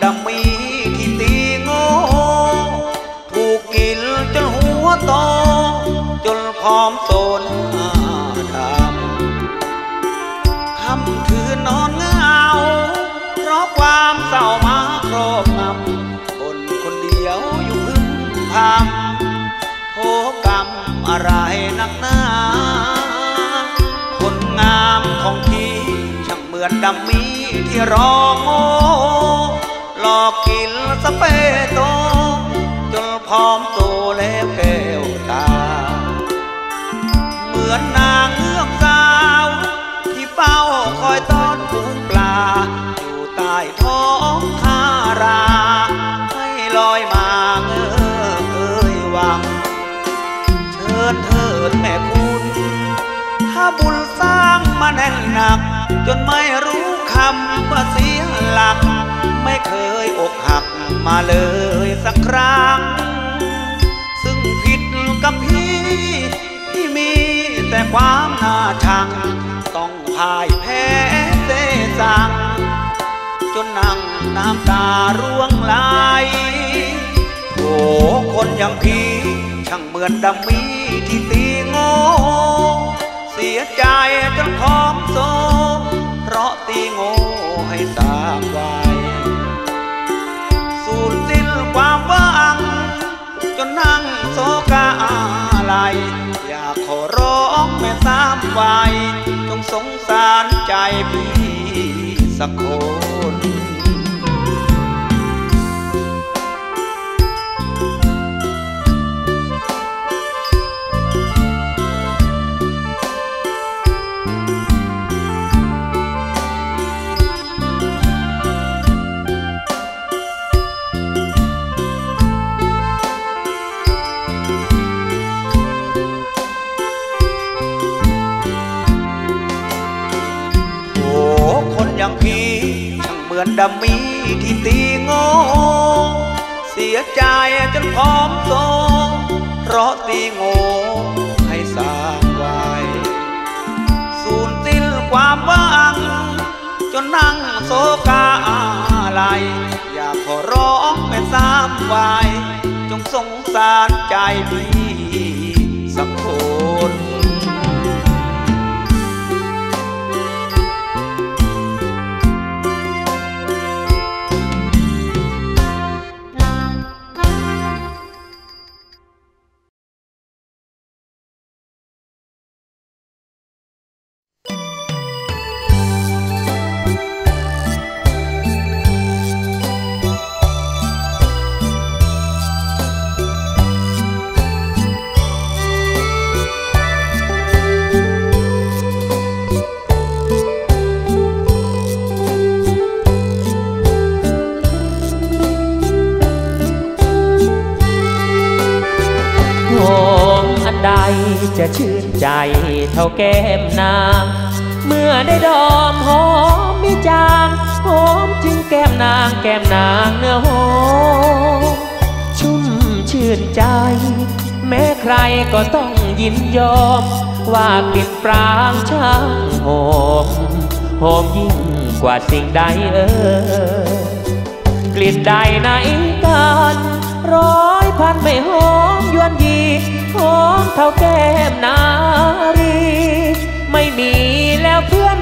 ดังมีที่ตีโง่ถูกกินจนหัวโตจนพร้อมโซนดำค่ำคืนนอนเหงาเพราะความเศร้ามาครอบงำคนเดียวอยู่พึ่งพำโภกรรมอะไรนักหนาคนงามของพี่ช่างเหมือนดัมมี่ที่รอโง่หลอกกินสเปโตจนพร้อมโตแล้วแก้วตาเหมือนนางเงือกสาวที่เฝ้าคอยต้อนฝูงปลาอยู่ใต้ท้องทาราให้ลอยมาเงยวังเชิญเถิดแม่คุณถ้าบุญสร้างมาแน่นหนักจนไม่รู้คำว่าเสียหลักไม่เคยอกหักมาเลยสักครั้งซึ่งผิดกับพี่ที่มีแต่ความน่าชังต้องพ่ายแพ้เสสังจนนั่งน้ำตาร่วงไหลโอ้คนอย่างพี่ช่างเหมือนดัมมี่ที่ตีโง่เสียใจจนพร้อมโซเพราะตีโง่ให้สามวัยสูญสิ้นความหวังจนนั่งโศกาอะไรอยากขอร้องแม่สามวัยจงสงสารใจพี่สักคนอย่างพี่ช่างเหมือนดัมมี่ที่ตีโง่เสียใจจนพร้อมโซเพราะตีโง่ให้สร้างไว้สูญสิ้นความหวังจนนั่งโศกาอะไรอยากขอร้องแม่สามวัยจงสงสารใจพี่สักคนจะชื่นใจเท่าแก้มนางเมื่อได้ดอมหอมมิจางหอมถึงแก้มนางเนื้อหอมชุ่มชื่นใจแม้ใครก็ต้องยินยอมว่ากลิ่นปรางช่างหอมยิ่งกว่าสิ่งใดกลิ่นใดไหนกันร้อยพันไม่หอมยวนยีหอมเท่าแก้มนารีไม่มีแล้วเพื่อน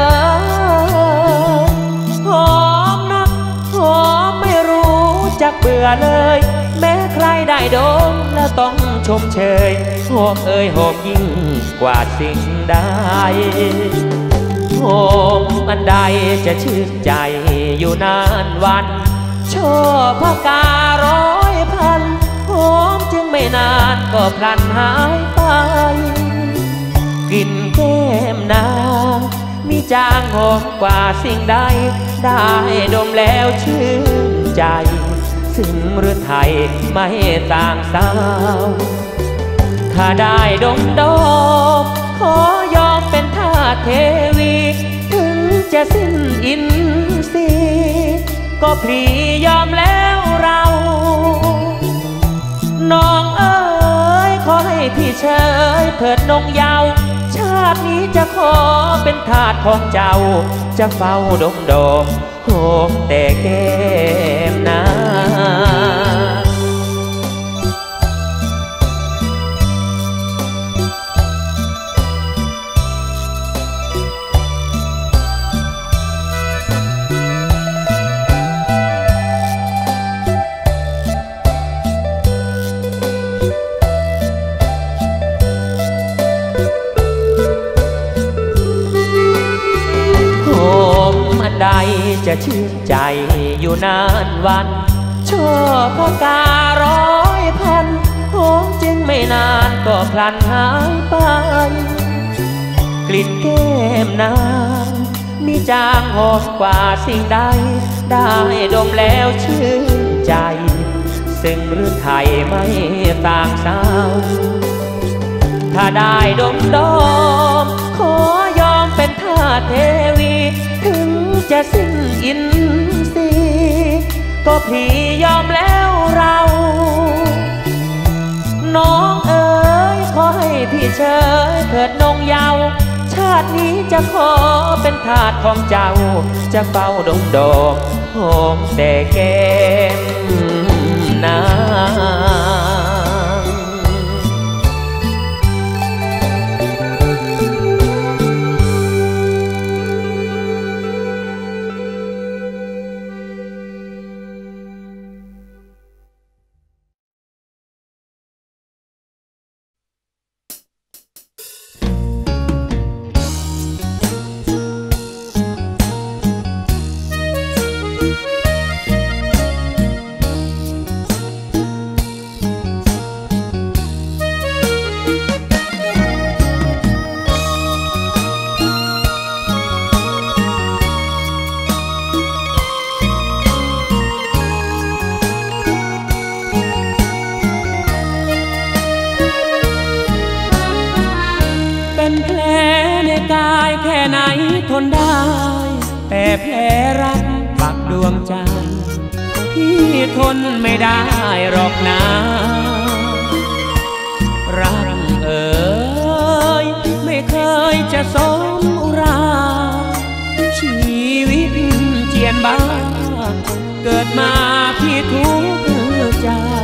หอมนักหอมไม่รู้จักเบื่อเลยแม้ใครได้ดมแล้วต้องชมเชยหอมหอมยิ่งกว่าสิ่งใดหอมอันใดจะชื่นใจอยู่นานวันช่อพการ้อยพันหอมจึงไม่นานก็พลันหายไปกลิ่นแก้มนางมีจางหอมกว่าสิ่งใดได้ดมแล้วชื่นใจซึ่งหรือไทยไม่ต่างสาวถ้าได้ดมขอยอมเป็นทาสเทวีถึงจะสิ้นอินทรีย์ก็พลียอมแล้วเราน้องขอให้พี่เชยเถิดนงเยาว์ชาตินี้จะขอเป็นทาสของเจ้าจะเฝ้าดมโหมแต่แก้จะชื่นใจอยู่นานวันชอบพการ้อยพันหอมจึงไม่นานก็พลันหายไปกลิ่นแก้มนางมีจางหอมกว่าสิ่งใดได้ดมแล้วชื่นใจซึ่งหรือไทยไม่ต่างสาวถ้าได้ดมขอยอมเป็นทาสเทวีถึงจะสิ้นอินทรีย์ก็พี่ยอมแล้วเราน้องเอ๋ยขอให้พี่เชยเถิดนงเยาว์ชาตินี้จะขอเป็นทาสของเจ้าจะเฝ้าดมหอมแต่แก้มนางทนได้แต่แผลรักปักดวงใจพี่ทนไม่ได้หรอกนะรักเอ๋ยไม่เคยจะสมอุราชีวิตเจียนบ้าเกิดมาพี่ทุกข์ใจ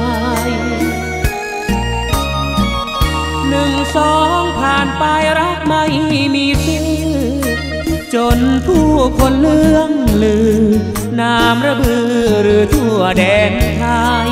1-2ผ่านไปรักไม่มีสิ้นจนผู้คนเลื่องลือนามระบือหรือทั่วแดนไทย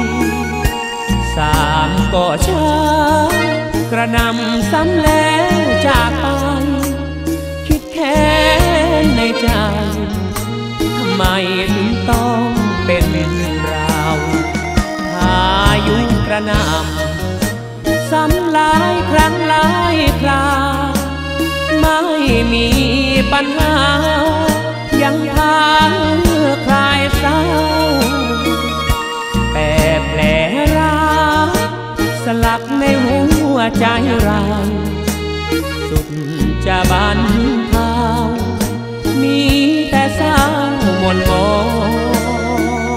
3ก็ช้ากระนำซ้ำแล้วจากไปคิดแค้นในใจทำไมถึงต้องเป็นราวพายุกระนำซ้ำหลายครั้งหลายคราไม่มีปัญหายังพาคลายเศร้าแต่แผลรักสลักในหัวใจเราสุดจะบันเทามีแต่เศร้าหม่นหมอง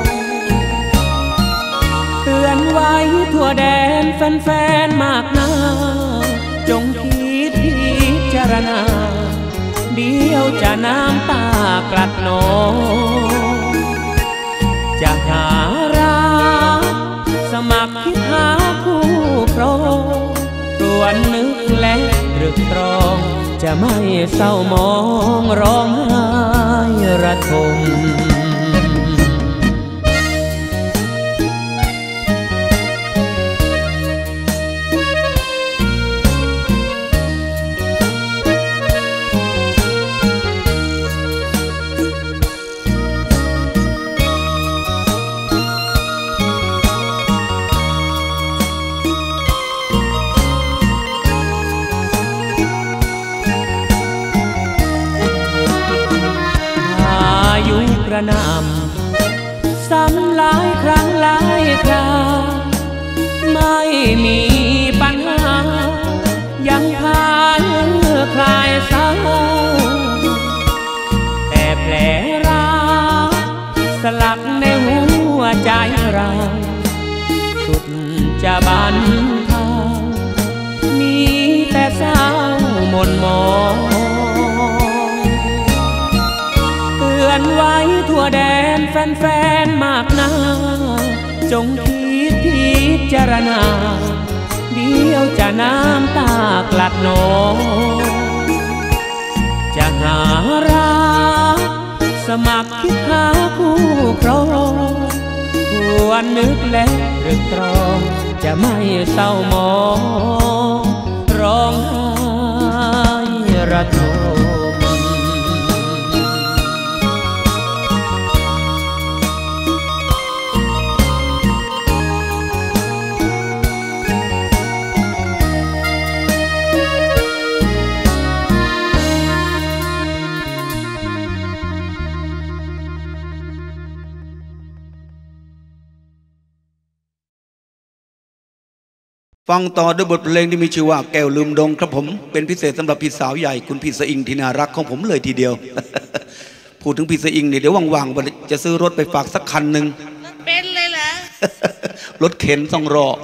เตือนไว้ทั่วแดนแฟนๆมากหน้าจงคิดพิจารณาเดี๋ยวจะน้ำตากลัดนองจะหารักสมัครคิดหาคู่ครองส่วนนึกและตรึกตรองจะไม่เศร้ามองร้องไห้ระทมกระนำซ้ำหลายครั้งหลายคราไม่มีปัญหายังพาคลายเศร้าแต่แผลรักสลักในหัวใจเราสุดจะบันเทามีแต่เศร้าหม่นหมองเตือนไว้ทั่วแดนแฟนๆมากหน้าจงคิดพิจารณาเดี๋ยวจะน้ำตากลัดนองจะหารักสมัครคิดหาคู่ครองควรนึกและตรึกตรองจะไม่เศร้ามองร้องไห้ระทมฟังต่อด้วยบทเพลงที่มีชื่อว่าแก้วลืมดงครับผมเป็นพิเศษสำหรับพี่สาวใหญ่คุณพี่สะอิงที่น่ารักของผมเลยทีเดียว พูดถึงพี่สะอิงเนี่ยเดี๋ยวว่างๆจะซื้อรถไปฝากสักคันหนึ่งเป็นเลยเหรอรถเข็นส่งรอ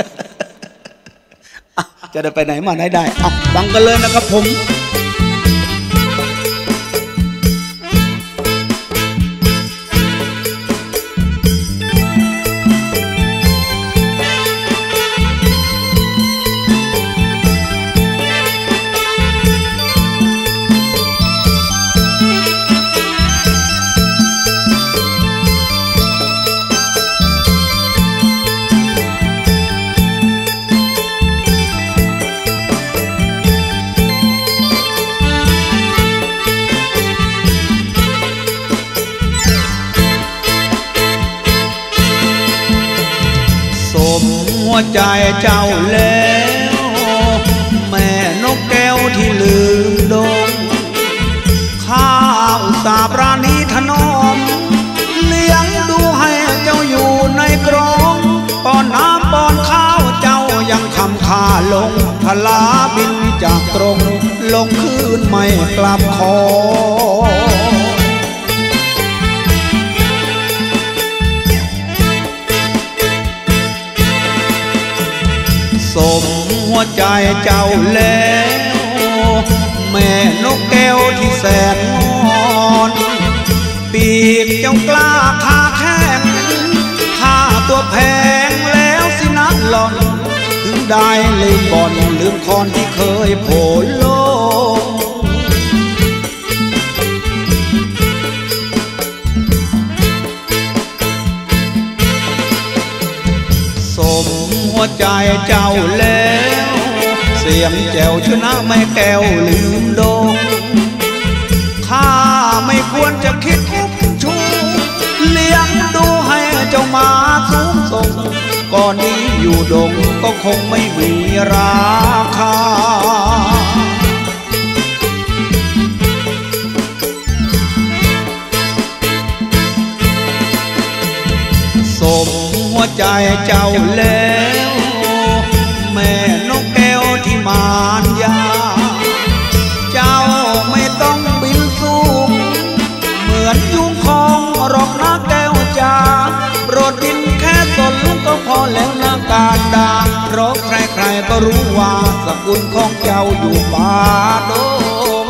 จะได้ไปไหนมาไหนได้ฟังกันเลยนะครับผมหัวใจเจ้าแล้วแม่นกแก้วที่ลืมดงข้าอุตส่าห์ปราณีถนอมเลี้ยงดูให้เจ้าอยู่ในกรงป้อนน้ำป้อนข้าวเจ้ายังคำข้าลงพลาบินจากตรงลงคืนไม่กลับขอสมหัวใจเจ้าแล้วแม่นกแก้วที่แสนงอนปีกเจ้ากล้าคาแข้งข้าตัวแพงแล้วสินะหล่อนถึงได้ลืมบ่อนลืมคอนที่เคยโผล่ลงสมหัวใจเจ้าแล้วเสียงแจ๋วชนะไม่แก้วลืมดงข้าไม่ควรจะคิดชูเลี้ยงดูให้เจ้ามาสูงส่งก่อนนี้อยู่ดงก็คงไม่มีราคาสมหัวใจเจ้าแล้วแม่นกแก้วที่มารยาเจ้าไม่ต้องบินสูงเหมือนยุงคองหรอกนะแก้วจ๋าโปรดบินแค่สนก็พอแล้วนะการดาเพราะใครๆก็รู้ว่าสกุลของเจ้าอยู่ป่าดง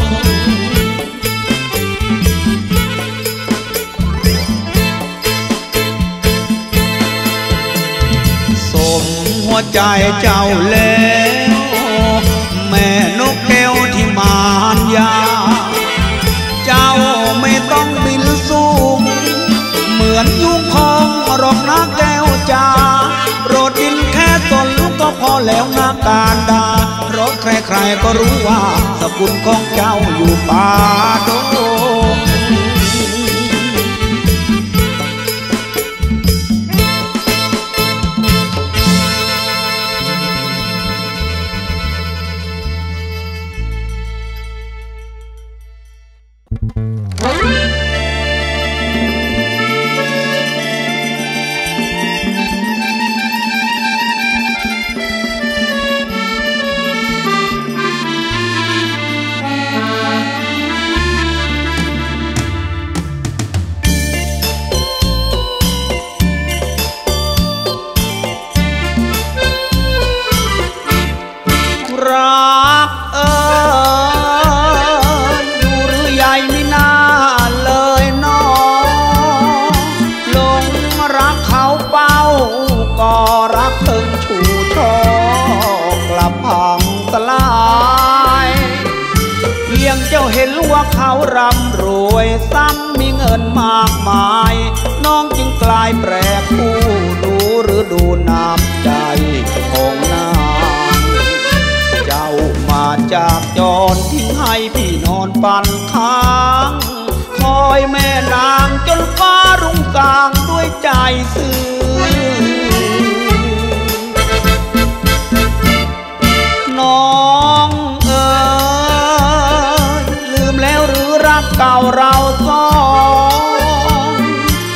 หัวใจเจ้าแล้วแม่นกแก้วที่มารยาเจ้าไม่ต้องบินสูงเหมือนยุงคองหรอกนะแก้วจ๋าโปรดบินแค่ตนลูกก็พอแล้วนะการดาเพราะใครๆก็รู้ว่าสกุลของเจ้าอยู่ป่าดงเขาร่ำรวยซ้ำมีเงินมากมายน้องจึงกลายแปรผู้ดูหรือดูน้ำใจของนางเจ้ามาจากจรทิ้งให้พี่นอนปั่นค้างคอยแม่นางจนฟ้ารุ่งสางด้วยใจซื่อน้องเก่าเราสอง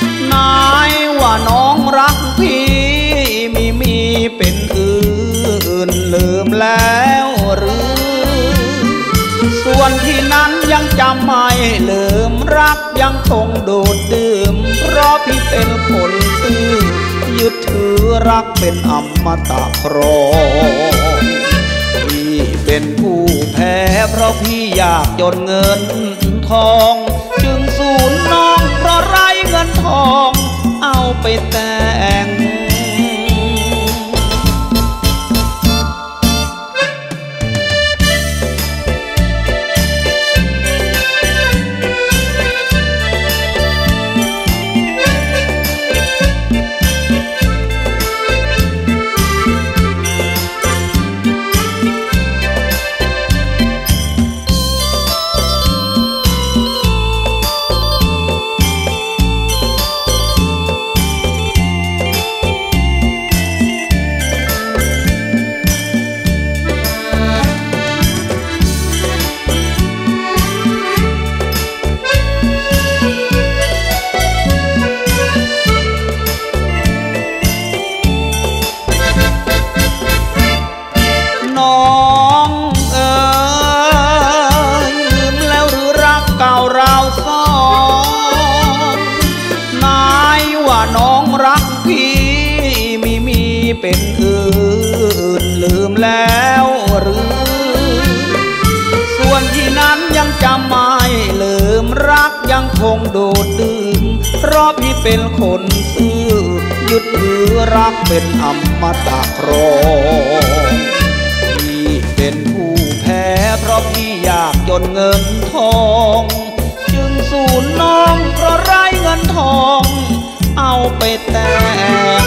นายว่าน้องรักพี่ไม่มีเป็นอื่ลืมแล้วหรือส่วนที่นั้นยังจำไม่ลืมรักยังคงดูดดื่มเพราะพี่เป็นคนซื่อยึดถือรักเป็นอมตะครองพี่เป็นผู้แพ้เพราะพี่อยากจนเงินทองจึงสูญน้องเพราะไร้เงินทองเอาไปแต่งเป็นอื่นลืมแล้วหรือส่วนที่นั้นยังจำไม่ลืมรักยังคงโดดดื่มเพราะพี่เป็นคนซื่อยึดถือรักเป็นอมตะครองพี่เป็นผู้แพ้เพราะพี่อยากจนเงินทองจึงสูญน้องเพราะไร้เงินทองเอาไปแต่ง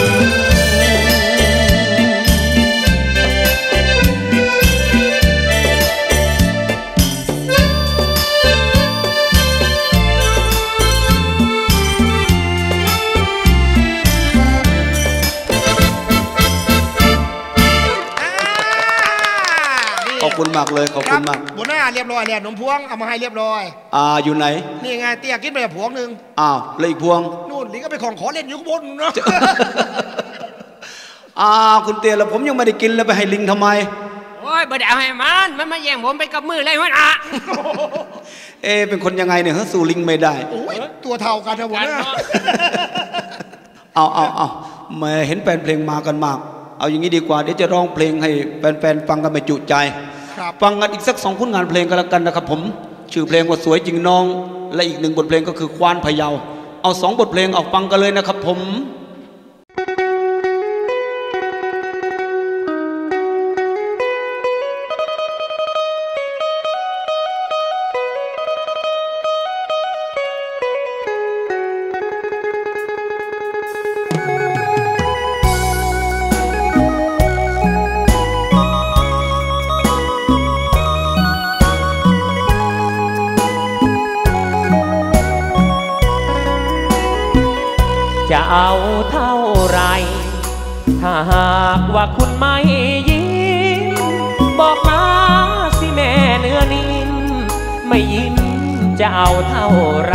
ขอบคุณมากเลยขอบคุณมากหัวหน้าเรียบร้อยแล้วนมพวงเอามาให้เรียบร้อยอยู่ไหนนี่ไงเตี้ยกินไปพวงหนึ่งแล้วอีกพวงนู่นลิงก็ไปของขอเล่นอยู่ข้างบนเนาะคุณเตี้ยแล้วผมยังไม่ได้กินเลยไปให้ลิงทำไมโอ้ยบ่ได้เอาให้มันมาแย่งผมไปกับมือเลยหัวหน้าเป็นคนยังไงเนี่ยสู้ลิงไม่ได้โอ้ยตัวเท่ากันนะหัวหน้าเอามาเห็นแฟนเพลงมากันมากเอาอย่างนี้ดีกว่าเดี๋ยวจะร้องเพลงให้แฟนๆฟังกันไม่จุใจฟังกันอีกสัก2 ผลงานเพลงกันแล้วกันนะครับผมชื่อเพลงว่าสวยจริงน้องและอีก1 บทเพลงก็คือควานพะเยาเอา2 บทเพลงออกฟังกันเลยนะครับผมจะเอาเท่าไรถ้าหากว่าคุณไม่ยิ้มบอกมาสิแม่เนื้อนิ่มไม่ยิ้มจะเอาเท่าไร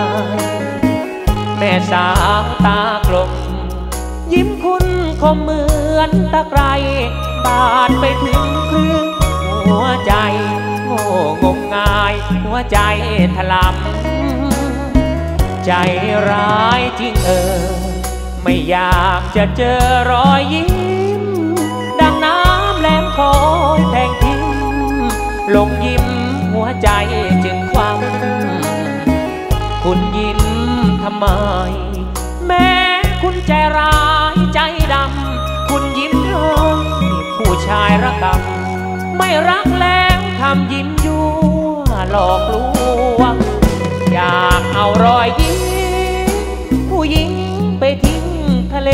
แม่สาวตากลมยิ้มคุณคมเหมือนตะไคร้บาดไปถึงครึ่งหัวใจโง่งมงายหัวใจถลำใจร้ายจริงไม่อยากจะเจอรอยยิ้มดังน้ำแหลมคอยแทงทิ้งลงยิ้มหัวใจจึงคว่ำคุณยิ้มทำไมแม้คุณใจร้ายใจดำคุณยิ้มให้ผู้ชายรักกันไม่รักแล้วทำยิ้มยั่วหลอกลวงอยากเอารอยยิ้มผู้หญิงไปทิ้งทะเล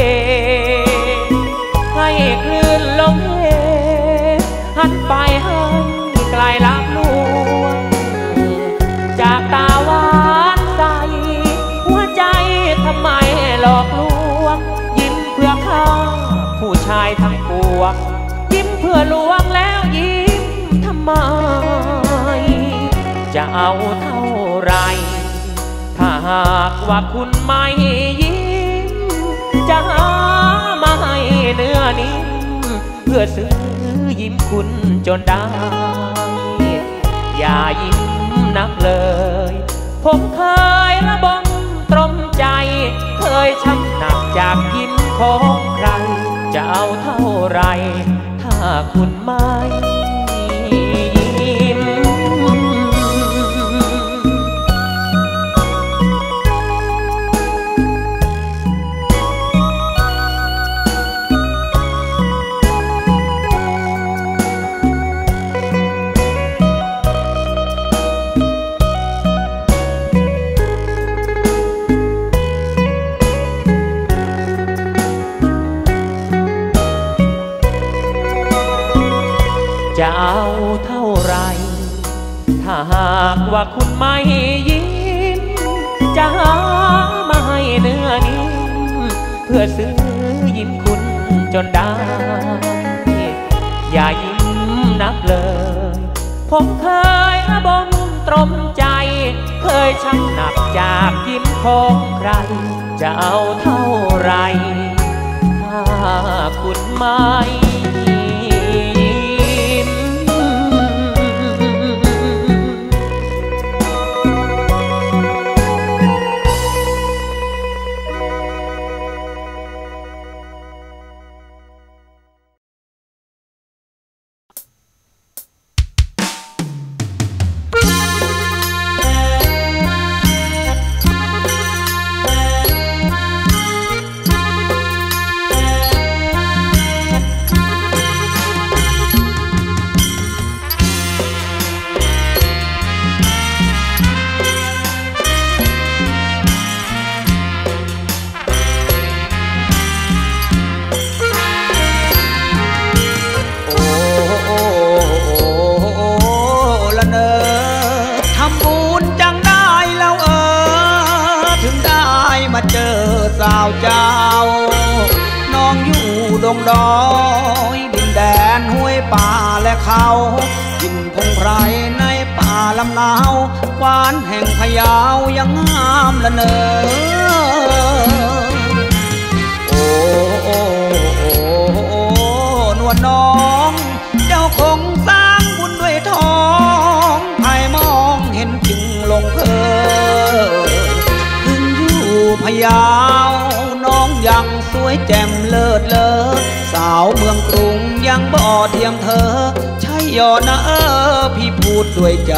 ให้คลื่นลมเฮหันไปให้ไกลลับลวงจากตาหวานใสหัวใจทำไมหลอกลวงยิ้มเพื่อข้าผู้ชายทั้งปวงยิ้มเพื่อลวงแล้วยิ้มทำไมจะเอาเท่าไรถ้าหากว่าคุณไม่ยิ้มจะหามาให้เนื้อนิ่มเพื่อซื้อยิ้มคุณจนได้อย่ายิ้มนักเลยผมเคยละบมตรมใจเคยช้ำหนักจากยิ้มของใครจะเอาเท่าไรถ้าคุณไม่ยิ้มจะเอาเท่าไรถ้าหากว่าคุณไม่ยิ้มจะหามาให้เนื้อนิ่มเพื่อซื้อยิ้มคุณจนได้อย่ายิ้มนักเลยผมเคยระบมตรมใจเคยช้ำหนักจากยิ้มของใครจะเอาเท่าไรถ้าคุณไม่สาวเจ้าน้องอยู่ดงดอยดินแดนห้วยป่าและเขากินพงไพรในป่าลำนาวหวานแห่งพะเยายังงามละเนอโอ้โอ้โอ้นวลน้องเจ้าคงสร้างบุญด้วยทองใครมองเห็นจึงลงเพลินพะเยาน้องยังสวยแจ่มเลิศเลอสาวเมืองกรุงยังบ่เทียมเธอใช่ยอนะพี่พูดด้วยใจ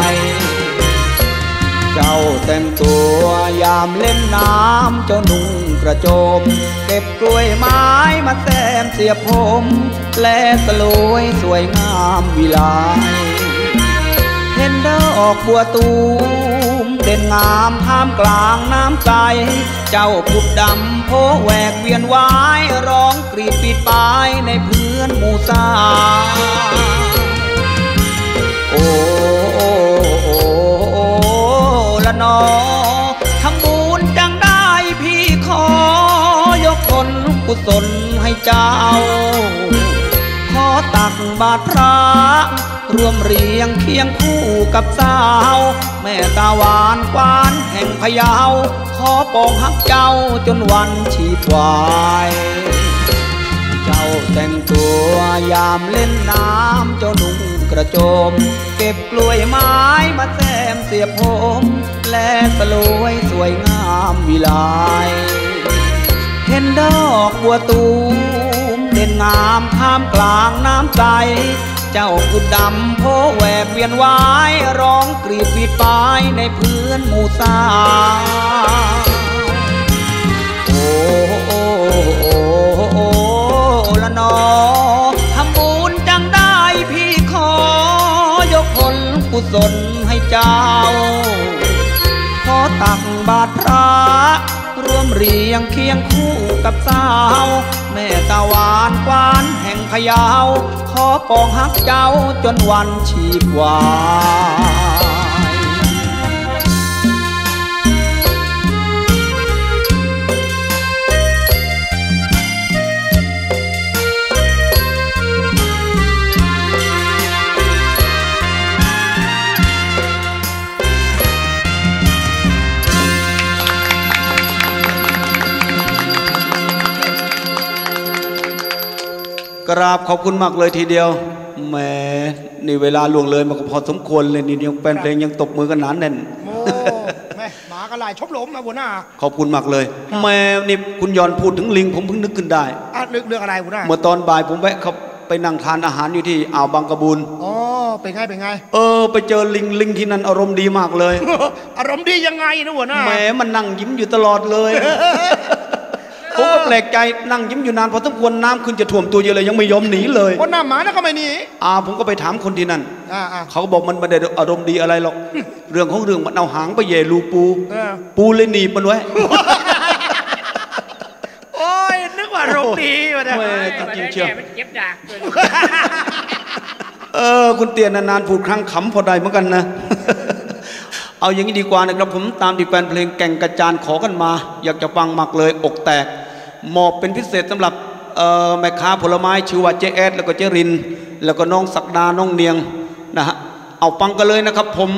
เจ้าแต่งตัวยามเล่นน้ำเจ้านุ่งกระโจมเก็บกล้วยไม้มาแซมเสียผมและสลวยสวยงามวิไลเห็นดอกบัวตูมเด่นงามท่ามกลางน้ำใจเจ้าผุดดำโพแหวกเวียนวายร้องกรีดปิดปายในเพื่อนหมู่สาวโอ้โอ้โอ้ละนอทำบุญจังได้พี่ขอยกผลกุศลให้เจ้าขอตักบาตรพระรวมเรียงเคียงคู่กับสาวแม่ตาหวานกวานแห่งพะเยาขอปองฮักเจ้าจนวันชีพวายเจ้าแต่งตัวยามเล่นน้ำเจ้านุ่งกระโจมเก็บกล้วยไม้มาแซมเสียผมและสลวยสวยงามวิไลเห็นดอกบัวตูมเด่นงามท่ามกลางน้ำใจเจ้ากุดดำโพแหวกเวียนวายร้องกรีดวีดปายในเพื่อนหมู่สาวโอ้โอ้โอ้โอ้ละนอทำบุญจังได้พี่ขอยกผลกุศลให้เจ้าขอตักบาตรพระรวมเรียงเคียงคู่กับสาวแม่ตาหวานกวานแห่งพะเยาขอปองฮักเจ้าจนวันชีพวายกราบขอบคุณมากเลยทีเดียวแหมนี่เวลาล่วงเลยมันก็พอสมควรเลยนี่ยังแฟนเพลงยังตบมือกันหนาแน่นโอ้แม่หมากระไรชบหลมนะหัวหน้าขอบคุณมากเลยแม่นี่คุณย้อนพูดถึงลิงผมเพิ่งนึกขึ้นได้นึกเรื่องอะไรหัวหน้าเมื่อตอนบ่ายผมแวะเขาไปนั่งทานอาหารอยู่ที่อ่าวบางกะบูนอ๋อเป็นไงไปเจอลิงที่นั่นอารมณ์ดีมากเลยอารมณ์ดียังไงนะหัวหน้าแหมมันนั่งยิ้มอยู่ตลอดเลยผมก็แปลกใจนั่งยิ้มอยู่นานพอสมควรน้ำขึ้นจะท่วมตัวเยอะเลยยังไม่ยอมหนีเลยคนหน้าหมาแล้วก็ไม่หนีผมก็ไปถามคนที่นั่นเขาก็บอกมันไม่ได้อารมณ์ดีอะไรหรอกเรื่องของเรื่องมันเอาหางไปเย่รูปูเลยหนีมันไว้โอ้ยนึกว่าอารมณ์ดีมาเนี่ยจริงๆเชียวเจ็บดากคุณเตียนนานๆพูดครั้งขำพอได้เหมือนกันนะเอาอย่างนี้ดีกว่านะครับผมตามที่แฟนเพลงแก่งกระจานขอกันมาอยากจะฟังมากเลยอกแตกมอบเป็นพิเศษสำหรับแม่ค้าผลไม้ชื่อว่าเจ๊แอดแล้วก็เจ๊รินแล้วก็น้องศักดาน้องเนียงนะฮะเอาฟังกันเลยนะครับผม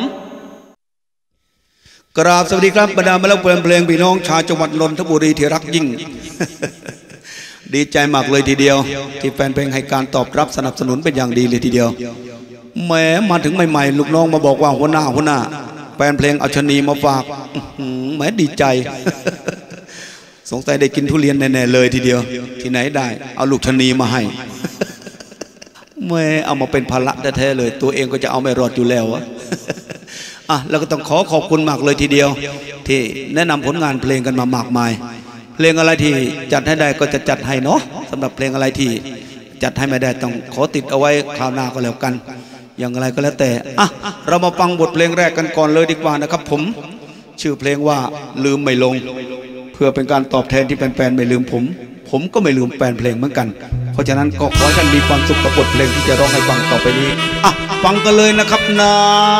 กราบสวัสดีครับบรรดาแม่เล่าเพลงพี่น้องชาวจังหวัดนนทบุรีที่รักยิ่ง ดีใจมากเลยทีเดียวที่แฟนเพลงให้การตอบรับสนับสนุนเป็นอย่างดีเลยทีเดียวแม้มาถึงใหม่ๆลูกน้องมาบอกว่าหัวหน้าแฟนเพลงเอาชนีมาฝากแม้ดีใจสงสัยได้กินทุเรียนแน่ๆเลยทีเดียวที่ไหนได้เอาลูกชนีมาให้แม่เอามาเป็นภาระแท้ๆเลยตัวเองก็จะเอาไม่รอดอยู่แล้วแล้วก็ต้องขอบคุณมากเลยทีเดียวที่แนะนำผลงานเพลงกันมามากมายเพลงอะไรที่จัดให้ได้ก็จะจัดให้เนาะสำหรับเพลงอะไรที่จัดให้ไม่ได้ต้องขอติดเอาไว้คราวหน้าก็แล้วกันอย่างไรก็แล้วแต่เรามาฟังบทเพลงแรกกันก่อนเลยดีกว่านะครับผมชื่อเพลงว่าลืมไม่ลงเพื่อเป็นการตอบแทนที่แฟนๆไม่ลืมผมก็ไม่ลืมแฟนเพลงเหมือนกันเพราะฉะนั้นก็ขอให้ท่านมีความสุขกับบทเพลงที่จะร้องให้ฟังต่อไปนี้ฟังกันเลยนะครับนะ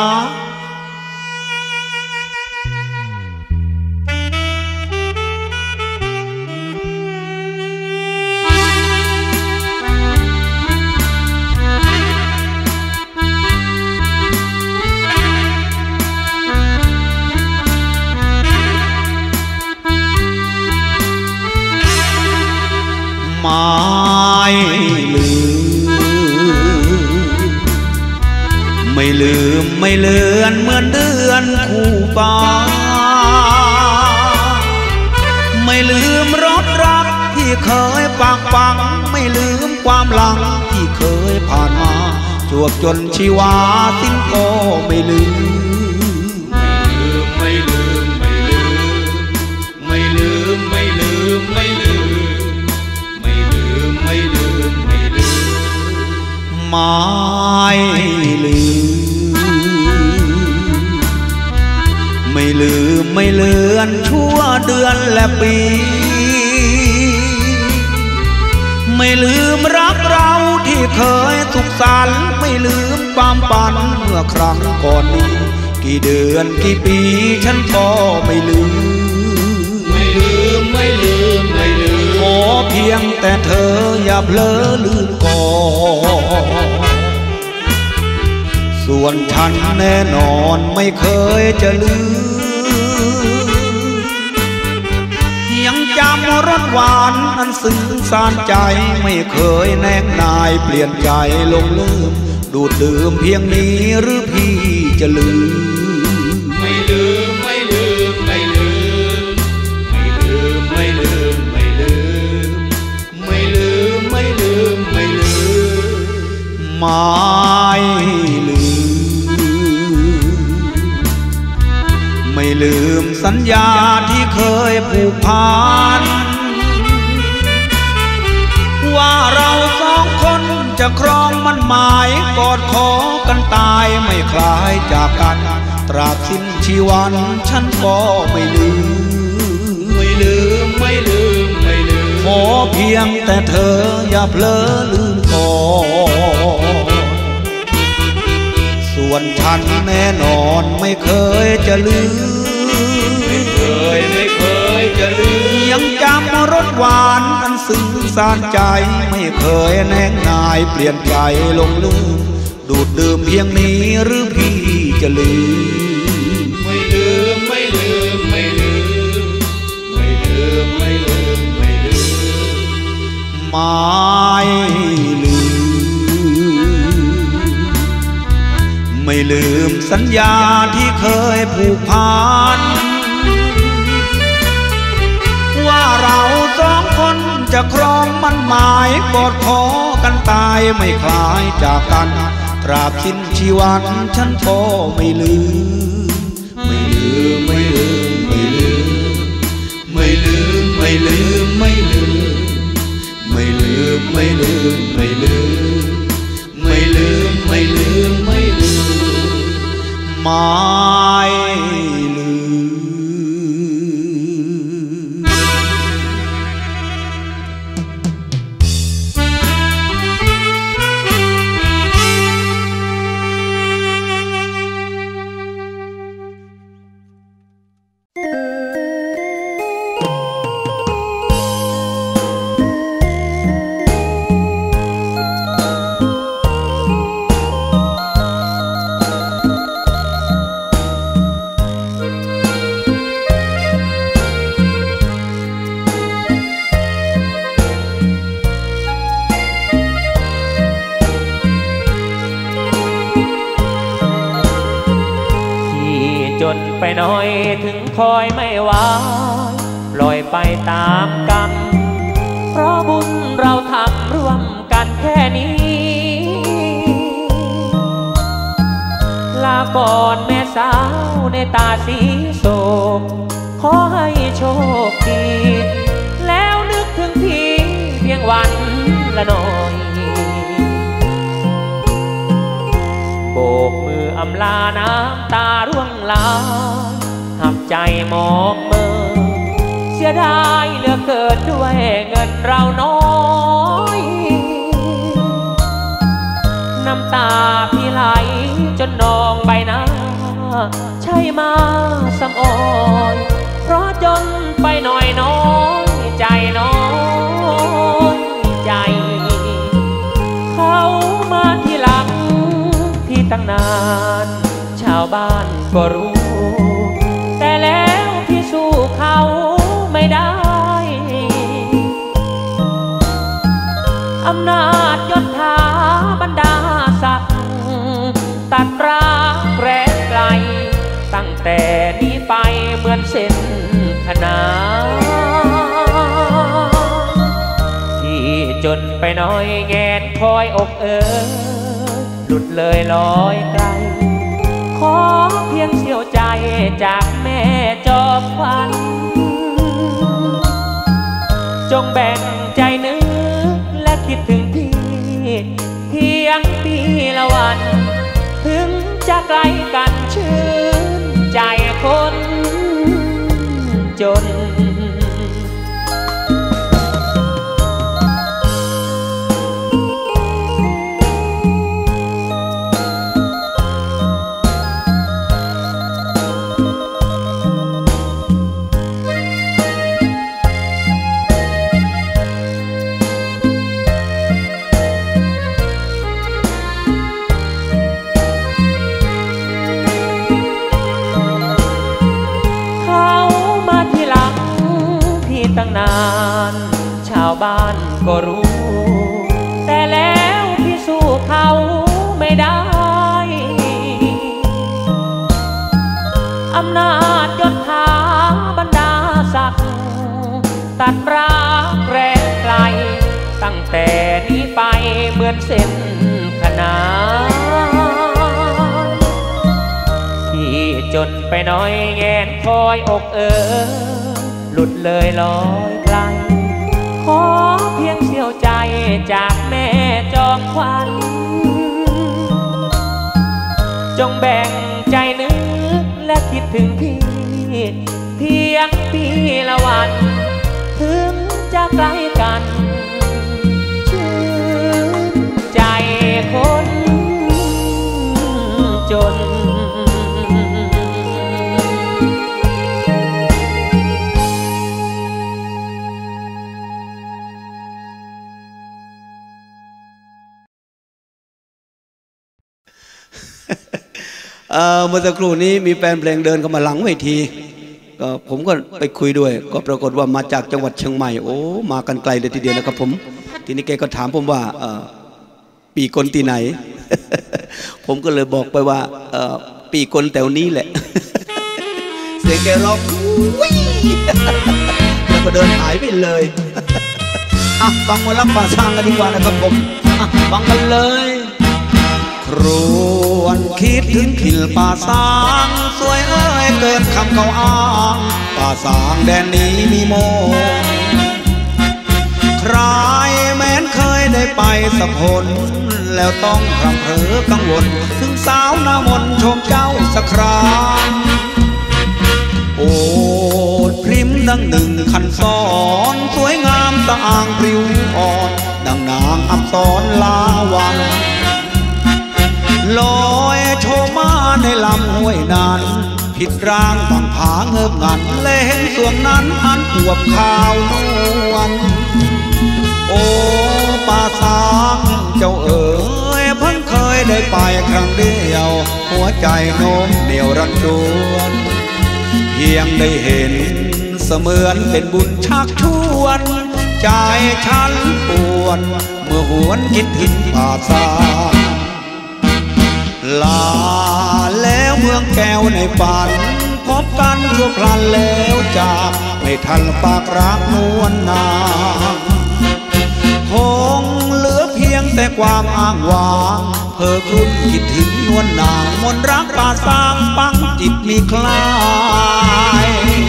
ไม่เลือนเหมือนเดือนคู่ฟ้าไม่ลืมรสรักที่เคยฝากฝังไม่ลืมความหลังที่เคยผ่านมาจวบจนชีวาสิ้นก็ไม่ลืมไม่เลือนชั่วเดือนและปีไม่ลืมรักเราที่เคยสุขสันต์ไม่ลืมความฝันเมื่อครั้งก่อนนี้กี่เดือนกี่ปีฉันก็ไม่ลืมขอเพียงแต่เธออย่าเผลอลืมก่อนส่วนฉันแน่นอนไม่เคยจะลืมยังจำรสหวานอันซึ้งซ่านใจไม่เคยแนงนายเปลี่ยนใจลงลืมดูดดื่มเพียงนี้หรือพี่จะลืมไม่ลืมหมายไม่ลืมสัญญาที่เคยผูกพันว่าเราสองคนจะครองมันหมายกอดคอกันตายไม่คลายจากกันตราบสิ้นชีวันฉันก็ไม่ลืมขอเพียงแต่เธออย่าเผลอลืมก่อนส่วนฉันแน่นอนไม่เคยจะลืมยังจำรสหวานอันซึ้งซ่านใจไม่เคยแนงนายเปลี่ยนใจลงลืมดูดดื่มเพียงนี้หรือพี่จะลืมไม่ลืมหมายลืมไม่ลืมสัญญาที่เคยผูกพันว่าเราสองคนจะครองมันหมายกอดคอกันตายไม่คลายจากกันตราบสิ้นชีวันฉันก็ไม่ลืมไม่ลืมไม่ลืมไม่ลืมไม่ลืมไม่ลืมไม่ลืมไม่ลืมไม่ลืมไม่ลืมไม่ลืมไม่ลืมไม่ลืมไม่ลืมไปหน่อยถึงคอยไม่ไหวปล่อยไปตามกรรมเพราะบุญเราทำร่วมกันแค่นี้ลาก่อนแม่สาวในตาสีโศกขอให้โชคดีแล้วนึกถึงพี่เพียงวันละหน่อยโบกมืออำลาน้ำตาร่วงลายหักใจมองเมื่อเสียดายเหลือเกินด้วยเงินเราน้อยน้ำตาพี่ไหลจนนองใบหน้าใช่มาสำออยเพราะจนไปหน่อยน้อยใจน้อยใจเขามาทีหลังตั้งนานชาวบ้านก็รู้แต่แล้วพี่สู้เขาไม่ได้อำนาจยศถาบรรดาศักดิ์ตัดรักแร้ไกลตั้งแต่นี้ไปเหมือนเส้นขนานที่จนไปน้อยแงนคอยอกหลุดเลยลอยไกลขอเพียงเสียวใจจากแม่จอมขวัญจงแบ่งใจนึกและคิดถึงพี่เพียงปีละวันถึงจะไกลกันชื่นใจคนจนตั้งนานชาวบ้านก็รู้แต่แล้วพี่สู้เขาไม่ได้อำนาจยศถาบรรดาศักดิ์ตัดรักแร้ไกลตั้งแต่นี้ไปเหมือนเส้นขนานที่จนไปน้อยแงนคอยอกหลุดเลยลอยไกลขอเพียงเสียวใจจากแม่จอมขวัญจงแบ่งใจนึกและคิดถึงพี่เพียงปีละวันถึงจะไกลกันชื่นใจคนจนเมื่อสักครู่นี้มีแฟนเพลงเดินเข้ามาหลังเวทีก็ผมก็ไปคุยด้วยก็ปรากฏว่ามาจากจังหวัดเชียงใหม่โอ้มากันไกลเลยทีเดียวนะครับผมทีนี้แกก็ถามผมว่าปีกลตีไหนผมก็เลยบอกไปว่าปีกลแถวนี้แหละเสียงแกร้องวิ่งแล้วก็เดินหายไปเลยฟังหมอลำป่าซางกันดีกว่านะครับผมฟังกันเลยครวนคิดถึงขิลป่าซางสวยเอ้ยเกินคำเขาอ้างป่าซางแดนนี้มีโมใครแม้นเคยได้ไปสักคนแล้วต้องพรำเพอกังวลถึงสาวหน้ามนชมเจ้าสักครางโอดพริมดังหนึ่งคันซ้อนสวยงามสะอ่างปริ้วอ่อนดังนางอับสรลาวันลอยโชมาในลำห้วยนั้นผิดร่างบางผาเงิบงันเล่นส่วนนั้นอันอวบขาวนวลโอ้ป่าซางเจ้าเอ๋ยเพิ่งเคยได้ไปครั้งเดียวหัวใจโน้มเดี่ยวรันจวนเพียงได้เห็นเสมือนเป็นบุญชักชวนใจฉันปวนเมื่อหวนคิดถึงป่าซางลาแล้วเมืองแก้วในฝันพบกันชั่วพลันแล้วจากไม่ทันปากรักนวลนางคงเหลือเพียงแต่ความอ้างว้างเพ้อครุ่นคิดถึงนวลนางมนรักป่าซางปังจิตมีคลาย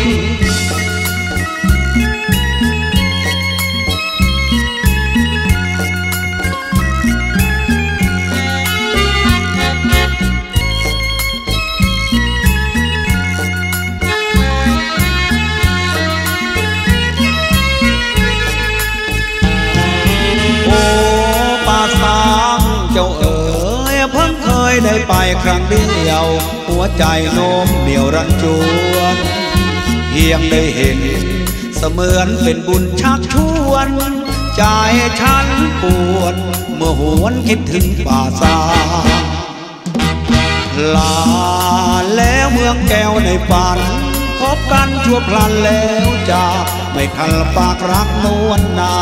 เจ้าเอ๋ยเพิ่งเคยได้ไปครั้งเดียวหัวใจโน้มเดี่ยวรันจวนเพียงได้เห็นเสมือนเป็นบุญชักชวนใจฉันปวดเมื่อหวนคิดถึงป่าซางลาแล้วเมืองแก้วในฝันพบกันชั่วพลันแล้วจากไม่ทันปากรักนวลนา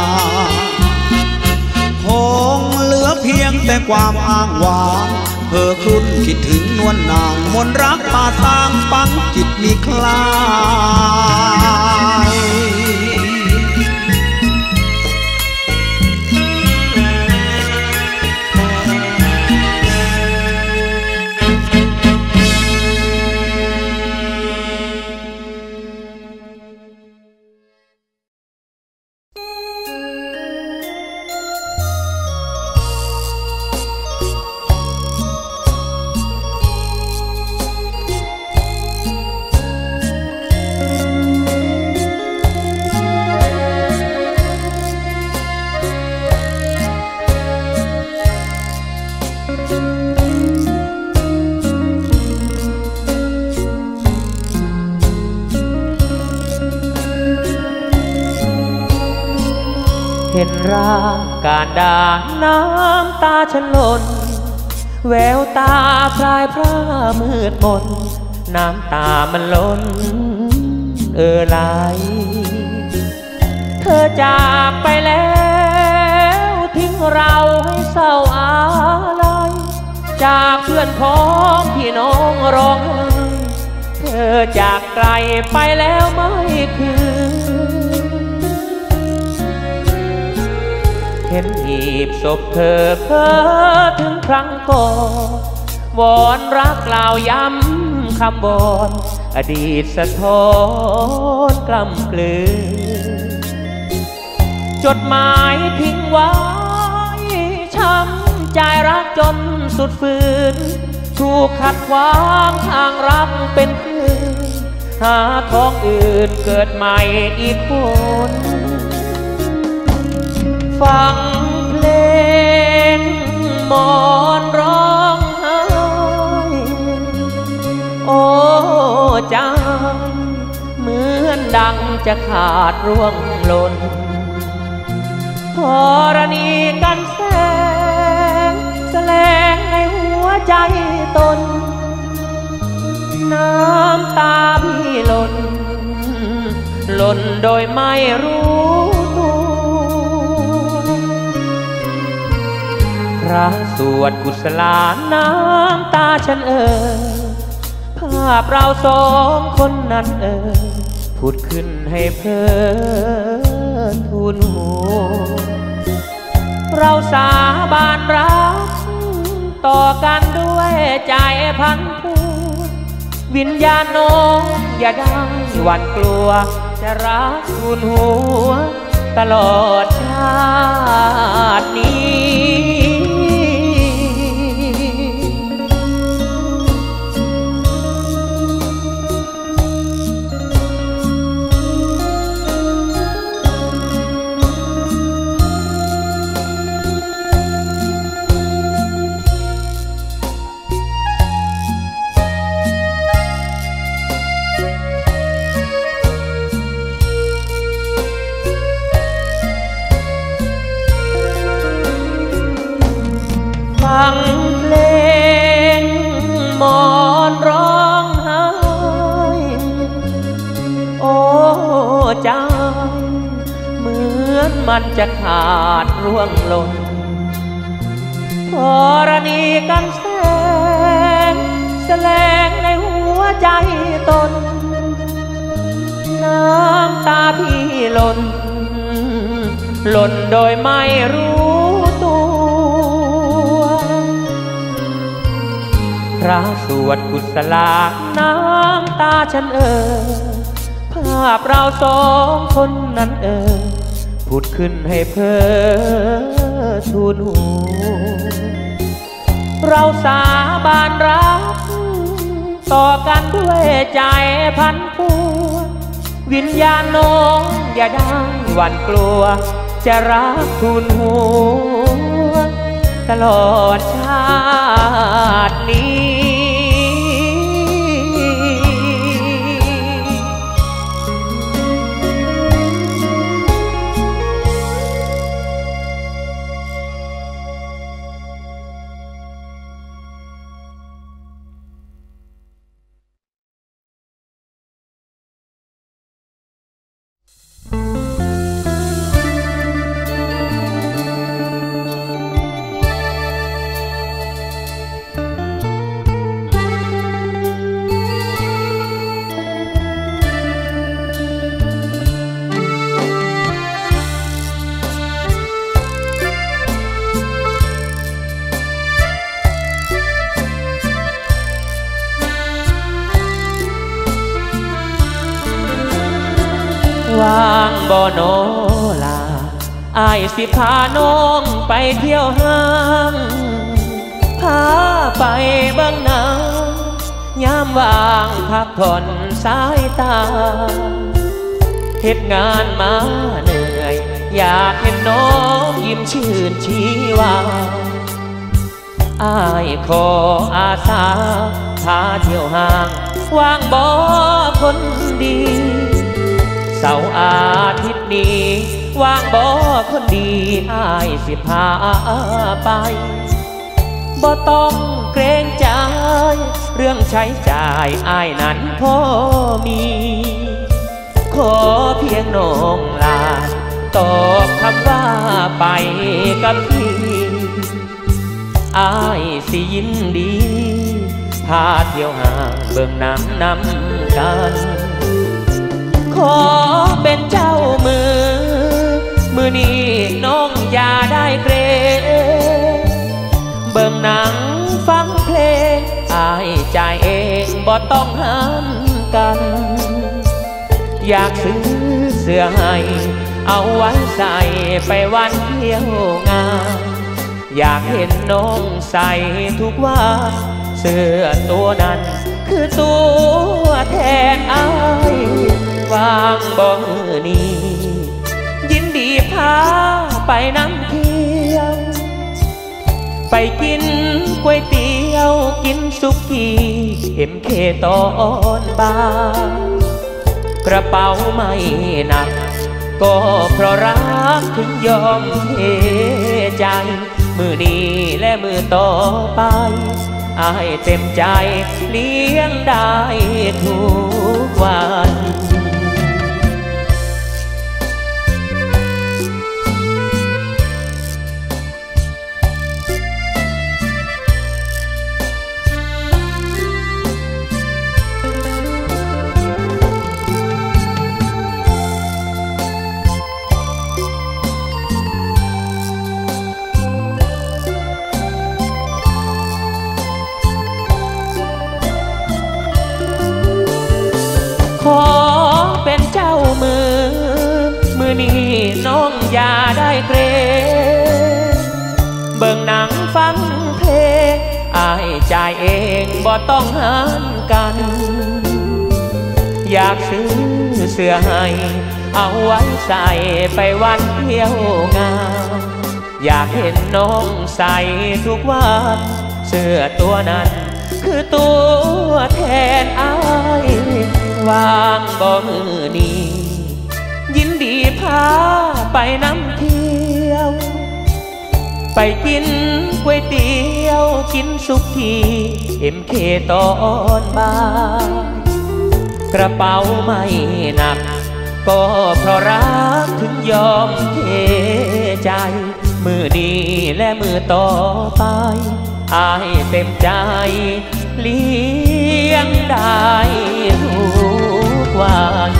คงเหลือเพียงแต่ความอ้างว้างเพ้อครุ่นคิดถึงนวลนางมนรักป่าซางปังจิตมีคลายเห็นร่างการด่างน้ำตาฉันหล่นแววตาพลายพร่ามืดมนน้ำตามันล้นไหลเธอจากไปแล้วทิ้งเราให้เศร้าอาลัยจากเพื่อนพ้องพี่น้องร้องไห้เธอจากไกลไปแล้วไม่คืนเห็นหีบศพเธอเพ้อถึงครั้งก่อนวอนรักกล่าวย้ำคำบอนอดีตสะท้อนกล้ำกลืนจดหมายทิ้งไว้ช้ำใจรักจนสุดฝืนถูกขัดขวางทางรักเป็นคืนหาท้องอื่นเกิดใหม่อีกคนฟังเพลงมอนร้องไห้โอ้ใจเหมือนดังจะขาดร่วงหล่นธรณีกันแสงแสลงในหัวใจตนน้ำตาพี่หล่นหล่นโดยไม่รู้ตัวใครระสวดกุศลาน้ำตาฉันภาพเราสองคนนั้นผุดขึ้นให้เพลินทูลหัวเราสาบานรักต่อกันด้วยใจพันผูวิญญาณน้องอย่าได้หวั่นกลัวจะรักทูลหัวตลอดชาตินี้ฟังเพลงมอนร้องไห้โอ้ใจเหมือนมันจะขาดร่วงหล่นธรณีกันแสงแสลงในหัวใจตนน้ำตาพี่หล่นโดยไม่รู้ตัวพระสวดกุศลาน้ำตาฉันภาพเราสองคนนั้นผุดขึ้นให้เพ้อทูลหัวเราสาบานรักต่อกันด้วยใจพันผูวิญญาณน้องอย่าได้หวั่นกลัวจะรักทูลหัวตลอดชาตินี้ว่างบ่โนลาอ้ายสิพาน้องไปเที่ยวห้างพาไปเบิ่งหนังยามว่างพักผ่อนสายตาเฮ็ดงานมาเหนื่อยอยากเห็นน้องยิ้มชื่นชีวาอ้ายขออาสาพาเที่ยวห้างว่างบ่คนดีเสาร์อาทิตย์นี้ว่างบ่คนดีอ้ายสิพาไปบ่ต้องเกรงใจเรื่องใช้จ่ายอ้ายนั้นพอมีขอเพียงน้องลาตอบคำว่าไปกับพี่อ้ายสิยินดีพาเที่ยวห้างเบิ่งหนังนำกันขอเป็นเจ้ามือนี้น้องอย่าได้เกรงเบิ่งหนังฟังเพลงอ้ายใจเองบ่ต้องห้ามกันอยากซื้อเสื้อให้เอาไว้ใส่ไปวันเที่ยวงานอยากเห็นน้องใส่ทุกวันเสื้อตัวนั้นคือตัวแทนอ้ายว่างบ่นี้ยินดีพาไปน้ำเที่ยวไปกินก๋วยเตี๋ยวกินสุกี้เอ็มเคตอนบ่ายกระเป๋าไม่หนักก็เพราะรักถึงยอมเทใจมือนี้และมือต่อไปอ้ายเต็มใจเลี้ยงได้ทุกวันอย่าได้เกรงเบิ่งหนังฟังเพลงอายจ่ายเองบ่ต้องหารกันอยากซื้อเสื้อให้เอาไว้ใส่ไปวันเที่ยวงานอยากเห็นน้องใส่ทุกวันเสื้อตัวนั้นคือตัวแทนอาย วางบ่มือนี้ยินดีพาไปน้ำเที่ยวไปกินก๋วยเตี๋ยวกินสุกี้MKตอนบ่ายกระเป๋าไม่หนักก็เพราะรักถึงยอมเทใจมือนี้และมือต่อไปอายเต็มใจเลี้ยงได้ทุกวัน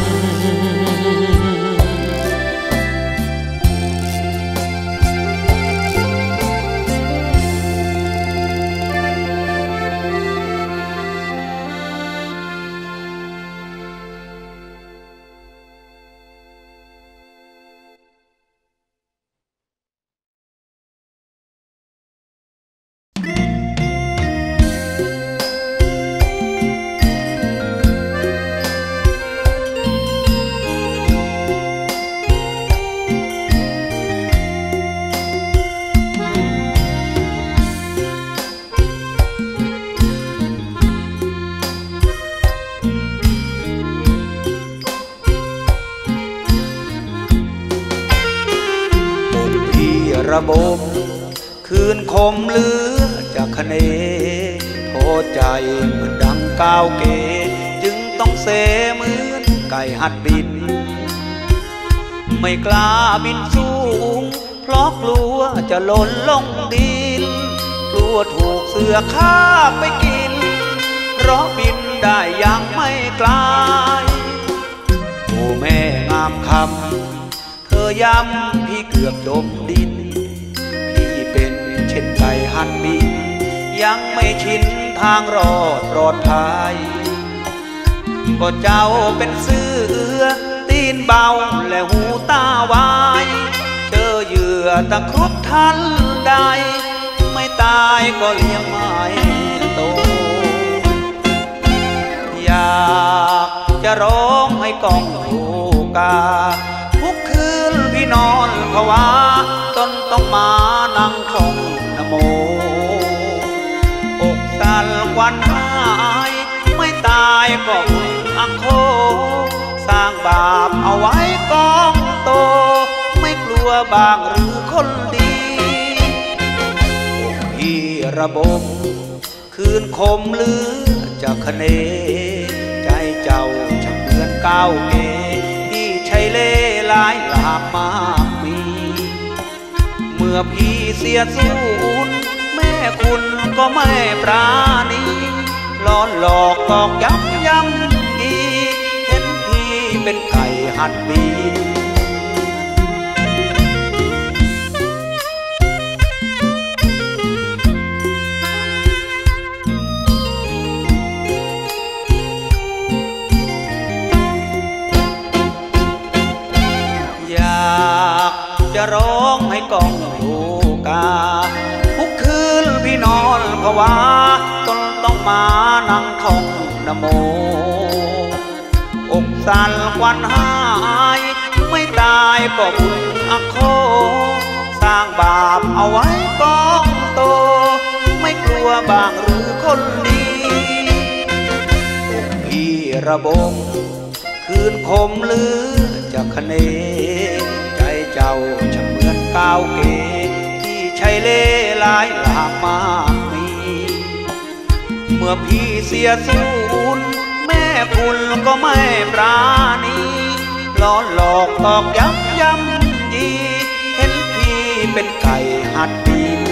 ระบบคืนคมเหลือจากคะเนโทษใจเหมือนดังก้าวเกจึงต้องเสเหมือนไก่หัดบินไม่กล้าบินสูงเพราะกลัวจะหล่นลงดินกลัวถูกเสือคาบไปกินเพราะบินได้ยังไม่ไกลโอ้แม่งามคำเธอย้ำพี่เกือบจมดินเช่นไก่หัดบินยังไม่ชินทางรอดปลอดภัยก็เจ้าเป็นเสือตีนเบาและหูตาวายเจอเหยื่อตะครุบทันใดไม่ตายก็เลี้ยงไม่โตอยากจะร้องให้กองโลกาทุกคืนพี่นอนภาวะจนต้องมานั่งท่องนะโมอกสั่นควันหายไม่ตายก็บุญอักโคสร้างบาปเอาไว้กองโตไม่กลัวบางหรือคนดีพี่ระบบคืนคมเหลือจากคะเนใจเจ้าช่างเหมือนก้าวเกที่ใช้เล่หลายหลากมากมีเมื่อพี่เสียสูญแม่คุณก็ไม่ปราณีล้อนหลอกตอกย้ำย้ำยีเห็นพี่เป็นไก่หัดบินอยากจะร้องให้กองโลกาทุกคืนพี่นอนภาวะจนต้องมานั่งท่องนะโมอกสั่นควันหายไม่ตายก็บุญอักโคสร้างบาปเอาไว้กองโตไม่กลัวบางหรือคนดีพี่ระบมคืนคมเหลือจากคะเนใจเจ้าช่างเหมือนก้าวเกที่ใช้เล่หลายหลากมากมีเมื่อพี่เสียสูญแม่คุณก็ไม่ปราณีล้อหลอกตอกย้ำย้ำยีเห็นพี่เป็นไก่หัดบิน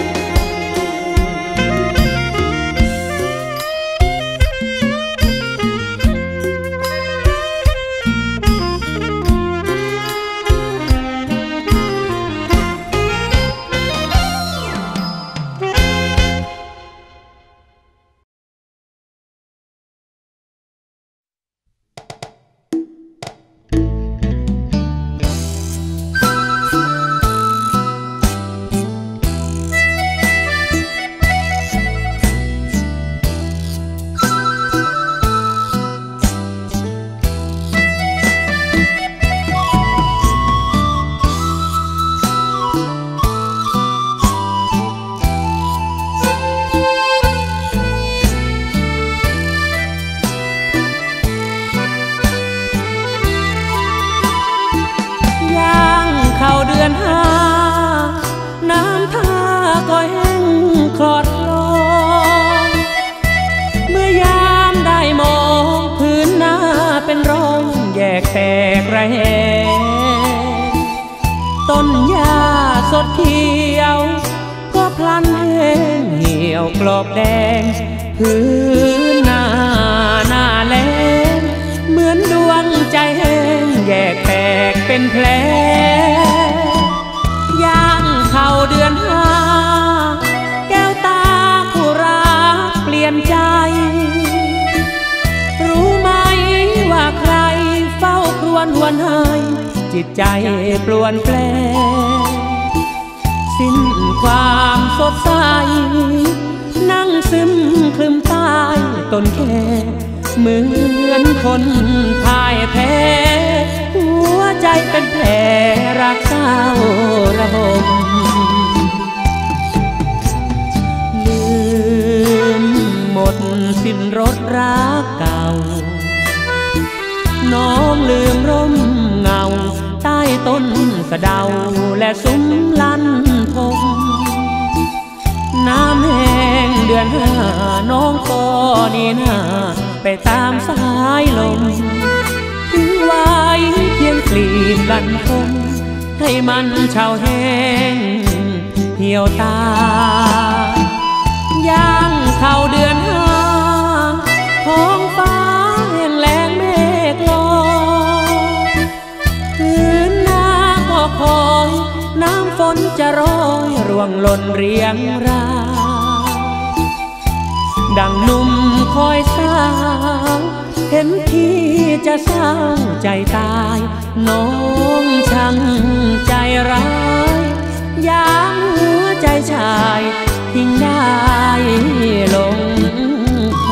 สดเขียวก็พลันแห้งเหี่ยวกรอบแดงพื้นหน้าแล้งเหมือนดวงใจแห้งแยกแตกเป็นแผลย่างเข้าเดือนห้าแก้วตาคู่รักเปลี่ยนใจรู้ไหมว่าใครเฝ้าครวญหวนหายจิตใจปลวนแปลสิ้นความสดใสนั่งซึมคลึมใต้ต้นแค่เหมือนคนพ่ายแพ้หัวใจเป็นแผลรักเศร้าระบมลืมหมดสิ้นรสรักเก่าน้องลืมร่มเงาใต้ต้นสะเดาและซุ้มลันทมน้ำแห้งเดือนห้าน้องก็นี่นาไปตามสายลมทิ้งไว้เพียงกลีบลันทมให้มันเฉาแห้งเหี่ยวตาย่างเข้าเดือนห้าท้องฟ้าแห้งแล้งเมฆลอยคืนหน้าก็คอยน้ำฝนจะโรยร่วงหล่นเรียงรายดังหนุ่มคอยสาวเห็นที่จะเศร้าใจตายน้องช่างใจร้ายยามหัวใจชายทิ้งได้ลงค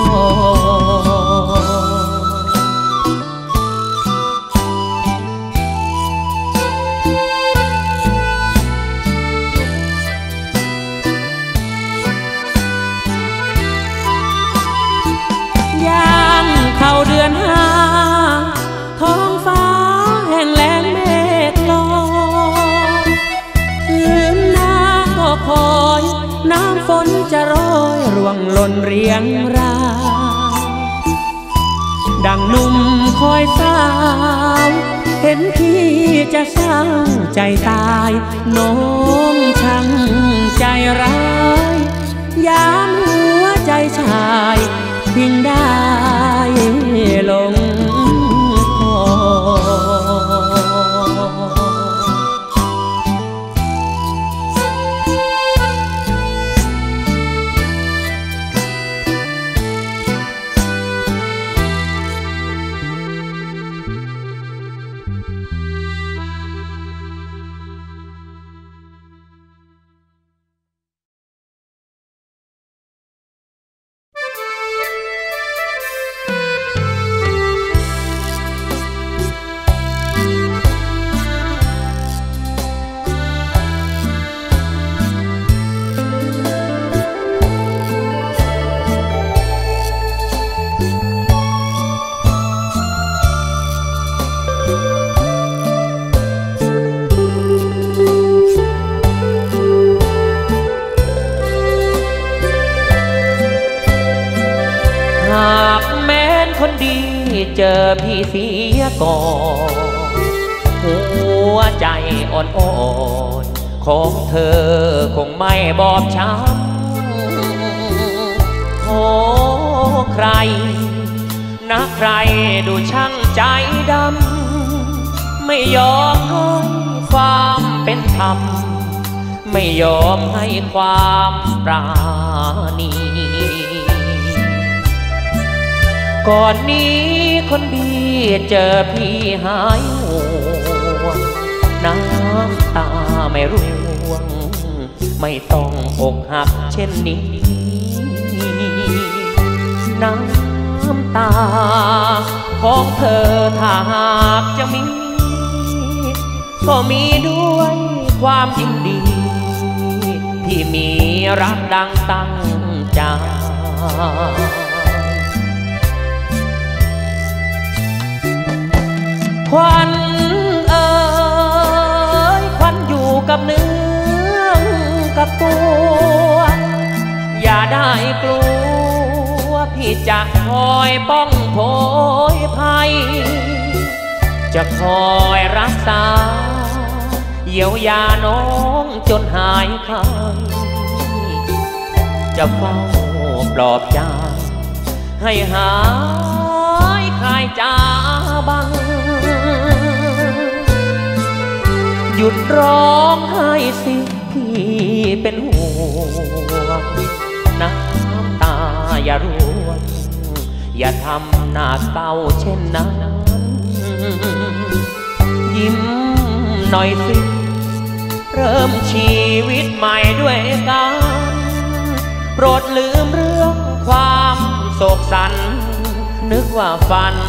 อย่างเข้าเดือนห้าท้องฟ้าแห้งแล้งเมฆลอยคืนหน้าก็คอยน้ำฝนจะโรยร่วงหล่นเรียงรายดังหนุ่มคอยสาวเห็นที่จะเศร้าใจตายน้องช่างใจร้ายยามหัวใจชายทิ้งได้ลงคอคนดีเจอพี่เสียก่อนหัวใจอ่อนๆของเธอคงไม่บอบช้ำโอ้ใครนะใครดูช่างใจดำไม่ยอมให้ความเป็นธรรมไม่ยอมให้ความปราณีก่อนนี้คนดีเจอพี่หายห่วงน้ำตาไม่ร่วงไม่ต้องอกหักเช่นนี้น้ำตาของเธอถ้าหากจะมีก็มีด้วยความยินดีที่มีรักดังตั้งใจควันเอ๋ยควันอยู่กับเนื้อกับตัวอย่าได้กลัวพี่จะคอยป้องโผยภัยจะคอยรักษาเยียวยาน้องจนหายขาดจะเฝ้าปลอบใจให้หายคลายจาบังหยุดร้องไห้สิพี่เป็นห่วงน้ำตาอย่าร่วงอย่าทำหน้าเศร้าเช่นนั้นยิ้มหน่อยสิเริ่มชีวิตใหม่ด้วยกันโปรดลืมเรื่องความโศกสันนึกว่าฝัน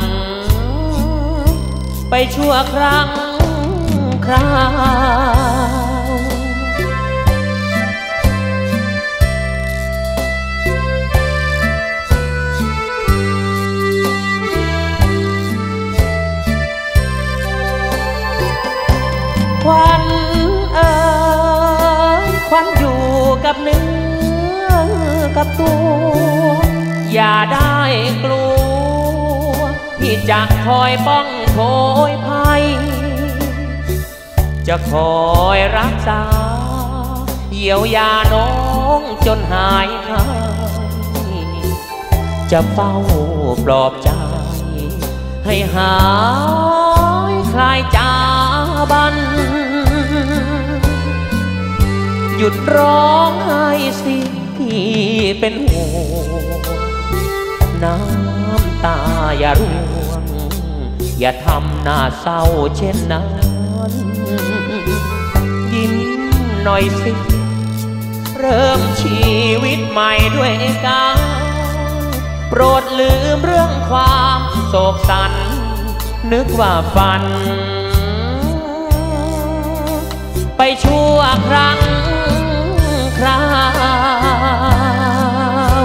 ไปชั่วครั้งคราวควันควันอยู่กับเนื้อกับตัวอย่าได้กลัวพี่จะคอยป้องโผยภัยจะคอยรักษาเยียวยาน้องจนหายขาดจะเฝ้าปลอบใจให้หายคลายจาบันหยุดร้องไห้สิพี่เป็นห่วงน้ำตาอย่าร่วงอย่าทำหน้าเศร้าเช่นนั้นยิ้มหน่อยสิเริ่มชีวิตใหม่ด้วยกันโปรดลืมเรื่องความโศกสันนึกว่าฝันไปชั่วครั้งคราว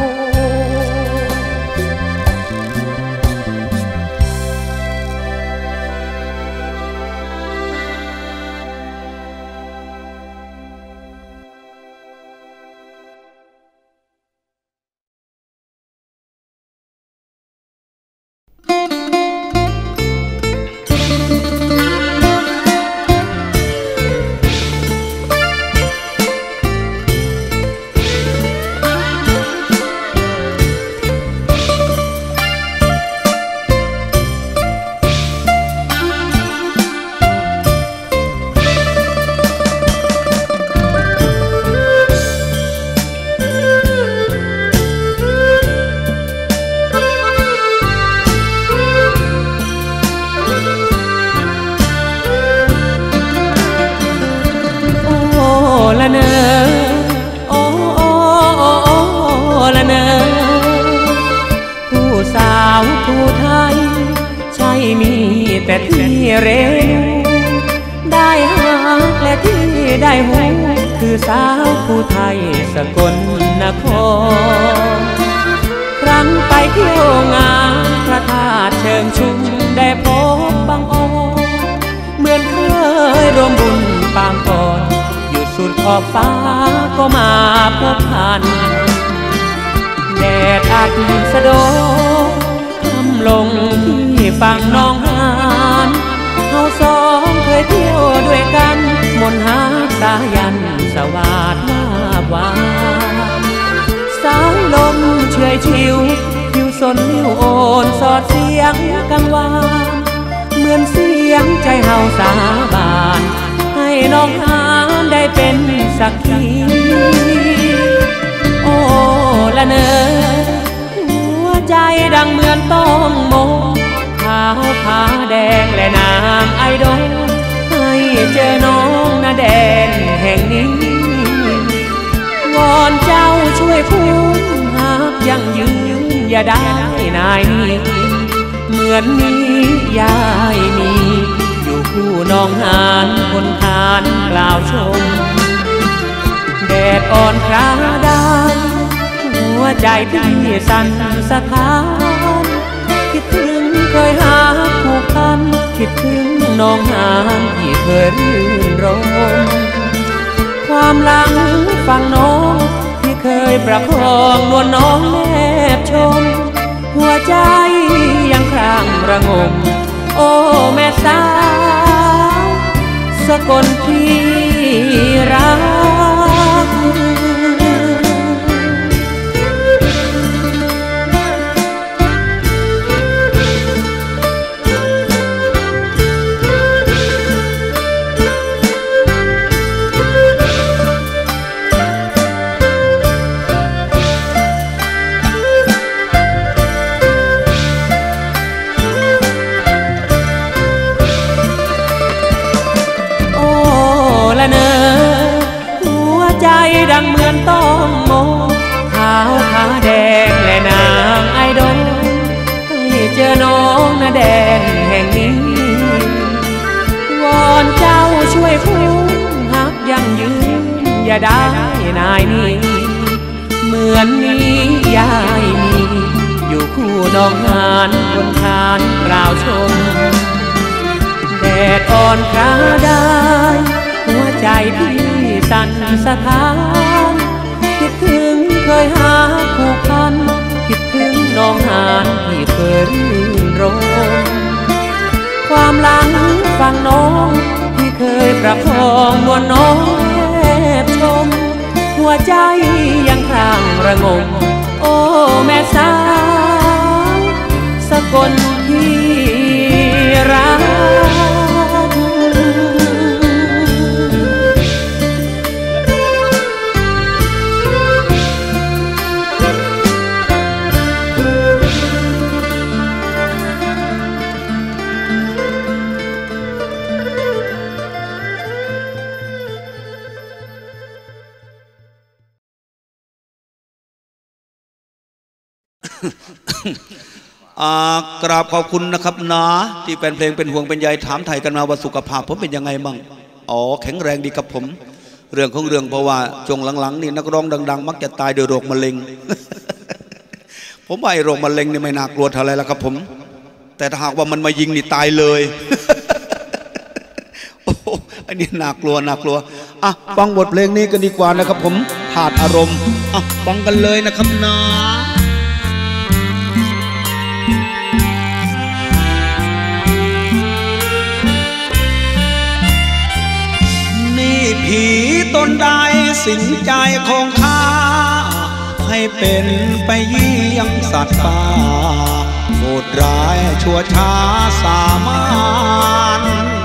แต่ที่เร็วได้หักและที่ได้หูคือสาวผู้ไทยสกลนครครั้งไปเที่ยวงานพระธาตุเชิงชุมได้พบบางอ้อเหมือนเคยร่วมบุญปางก่อนอยู่สุดขอบฟ้าก็มาพบพันแดดอัดสะโดลงที่ฝั่งน้องหานเขาสองเคยเที่ยวด้วยกันมนหาสายันสวาดมาบวานสายลมเฉยชิวผิวสนผิวโอนสอดเสียงกังวานเหมือนเสียงใจเฮาสาบานให้น้องหานได้เป็นสักทีโอ้ละเนอใจดังเหมือนต้องมองขาวผาแดงและนางไอดอลให้เจอน้องนาแดนแห่งนี้วอนเจ้าช่วยพูดหากยังยืนอย่าได้นายนี้เหมือนนี้ยายมีอยู่คู่น้องหานคนทานกล่าวชมแดดอ่อนคราได้หัวใจที่สั่นสะท้านคิดถึงเคยหาผู้พันคิดถึงน้องหานที่เคยรื่นรมความหลังฟังน้องที่เคยประคองนวลน้องแนบชมหัวใจยังครั่งระงมโอ้แม่สาวสกลที่รักงเหมือนต้องโมขาวขาแดงและนางไอดอลให้เจอน้องนาแดงแห่งนี้วอนเจ้าช่วยคุ้มหักยั่งยืนอย่าได้นายนี้เหมือนนี้ยายมีอยู่คู่น้องหานบนทานกล่าวชมแดดอ่อนกระได้หัวใจพี่สั่นสะท้านคิดถึงเคยหาผูกพันคิดถึงน้องหานที่เคยรื่นรมความหลังฟังน้องที่เคยประคองมวลน้องแอบชมหัวใจยังครางระงมโอ้แม่สาวสกลที่รักกราบขอบคุณนะครับนะที่แฟนเพลงเป็นห่วงเป็นใยถามไทยกันมาว่าสุขภาพผมเป็นยังไงมั่งอ๋อแข็งแรงดีครับผมเรื่องของเรื่องเพราะว่าช่วงหลังๆนี่นักร้องดังๆมักจะตายโดยโรคมะเร็ง ผมว่าไอ้โรคมะเร็งนี่ไม่น่ากลัวเท่าไรแล้วครับผมแต่ถ้าหากว่ามันมายิงนี่ตายเลย โอ้อันนี้น่ากลัวอ่ะฟังบทเพลงนี้กันดีกว่านะครับผมถาดอารมณ์อ่ะฟังกันเลยนะครับนะผีตนใดสิงใจของข้าให้เป็นไปเยี่ยงสัตว์ป่าโหดร้ายชั่วช้าสามาน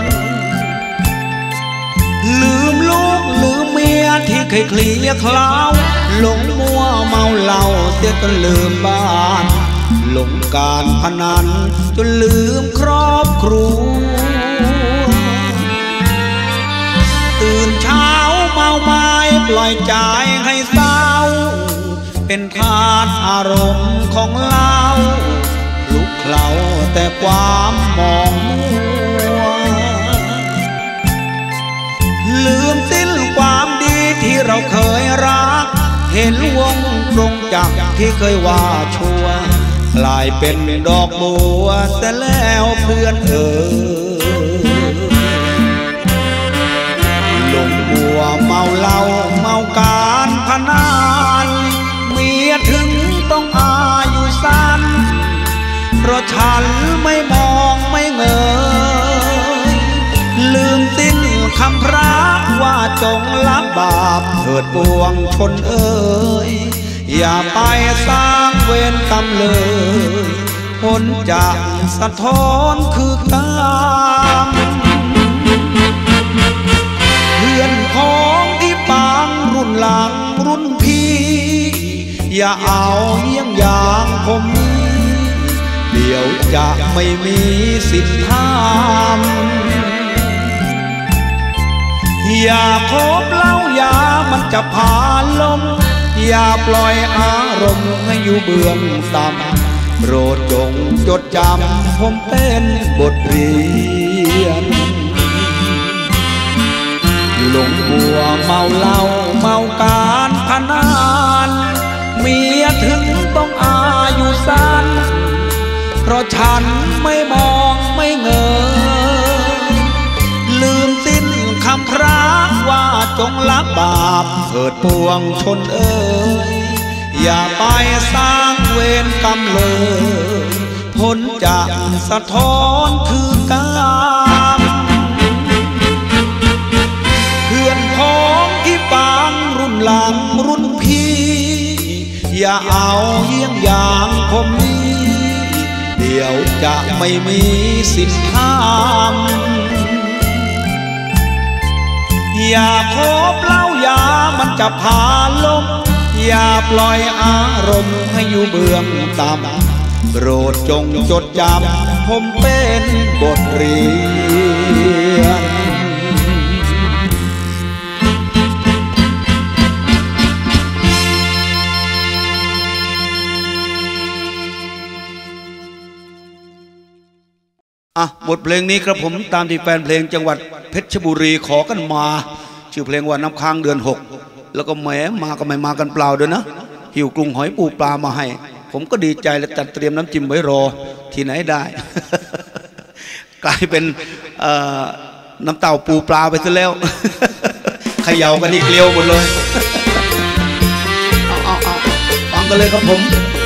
ลืมลูกลืมเมียที่เคยเคลียคลาวหลงมัวเมาเหล้าเสียจนลืมบ้านหลงการพนันจนลืมครอบครัวตื่นเช้าเมาไม้ปล่อยใจให้เศร้าเป็นทาสอารมณ์ของเราลุกเคล้าแต่ความมองมัวลืมสิ้นความดีที่เราเคยรักเห็นวงตรงจักที่เคยว่าชั่วกลายเป็นดอกบัวเสียแล้วเพื่อนลงบัวเมาเหล้าเมาการพนันเมียถึงต้องอายุสั้นเพราะฉันไม่มองไม่เงยลืมสิ้นคำพระว่าจงละบาปเถิดปวงชนเอ่ยอย่าไปสร้างเวรกรรมเลยผลจากสะท้อนคือกรรมเพื่อนของที่ปางรุ่นหลังรุ่นพี่อย่าเอาเยี่ยงอย่างผมนี้เดี๋ยวจะไม่มีสิทธิ์ทำอย่าคบเหล้ายามันจะพาลมอย่าปล่อยอารมณ์ให้อยู่เบื้องต่ำโปรดจงจดจำผมเป็นบทเรียนหลงบัวเมาเหล้าเมาการพนันเมียถึงต้องอายุสั้นเพราะฉันไม่มองไม่เงยลืมสิ้นคำพระว่าจงละบาปเถิดปวงชนเอ่ยอย่าไปสร้างเวรกรรมเลยผลจากสะท้อนคือกรรมเพื่อนของที่ปางรุ่นหลังรุ่นพี่อย่าเอาเยี่ยงอย่างผมนี้เดี๋ยวจะไม่มีสิทธิ์ทำอย่าคบเหล้ายามันจะพาลมอย่าปล่อยอารมณ์ให้อยู่เบื้องต่ำโปรดจงจดจำผมเป็นบทเรียนบทเพลงนี้ครับผมตามที่แฟนเพลงจังหวัดเพชรบุรีขอกันมาชื่อเพลงว่าน้ำค้างเดือน6แล้วก็แหมมาก็ไม่มากันเปล่าด้วยนะหิวกรุงหอยปูปลามาให้ผมก็ดีใจและจัดเตรียมน้ำจิ้มไว้รอที่ไหนได้ กลายเป็นน้ำเต้าปูปลาไปซะแล้ว เขย่ากันอีกเกลียวหมดเลย เอาฟังกันเลยครับผม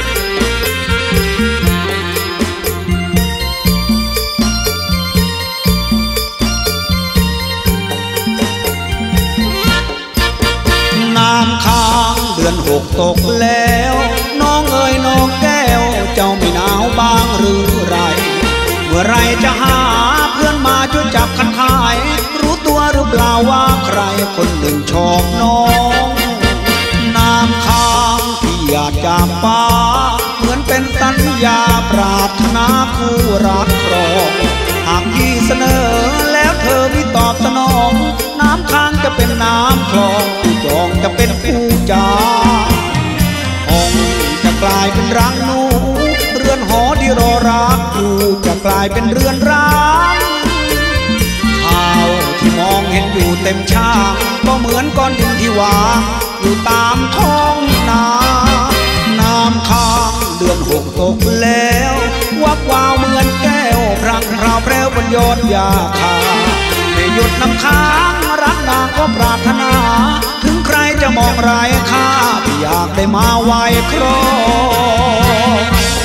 น้ำค้างเดือน6ตกแล้วน้องเอ๋ยน้องแก้วเจ้าไม่หนาวบ้างหรือไรเมื่อไรจะหาเพื่อนมาช่วยจับคันคายรู้ตัวหรือเปล่าว่าใครคนหนึ่งชอบน้องน้ำค้างที่อยากจากฟ้าเหมือนเป็นสัญญาปรารถนาคู่รักครองหากพี่เสนอแล้วเธอไม่ตอบสนองน้ำค้างจะเป็นน้ำคลองผู้จองจะเป็นผู้จาห้องจะกลายเป็นรังหนูเรือนหอที่รอรักอยู่จะกลายเป็นเรือนร้างข่าวที่มองเห็นอยู่เต็มช่างก็เหมือนก้อนดินที่วางอยู่ตามท้องนาน้ำค้างเดือน6ตกแล้ววับวาวเหมือนแก้วพรังพราวแพรวบนยอดยาคาไม่หยุดน้ำค้างรักนางก็ปรารถนาถึงใครจะมองไร้ค่าที่อยากได้มาไว้ครอง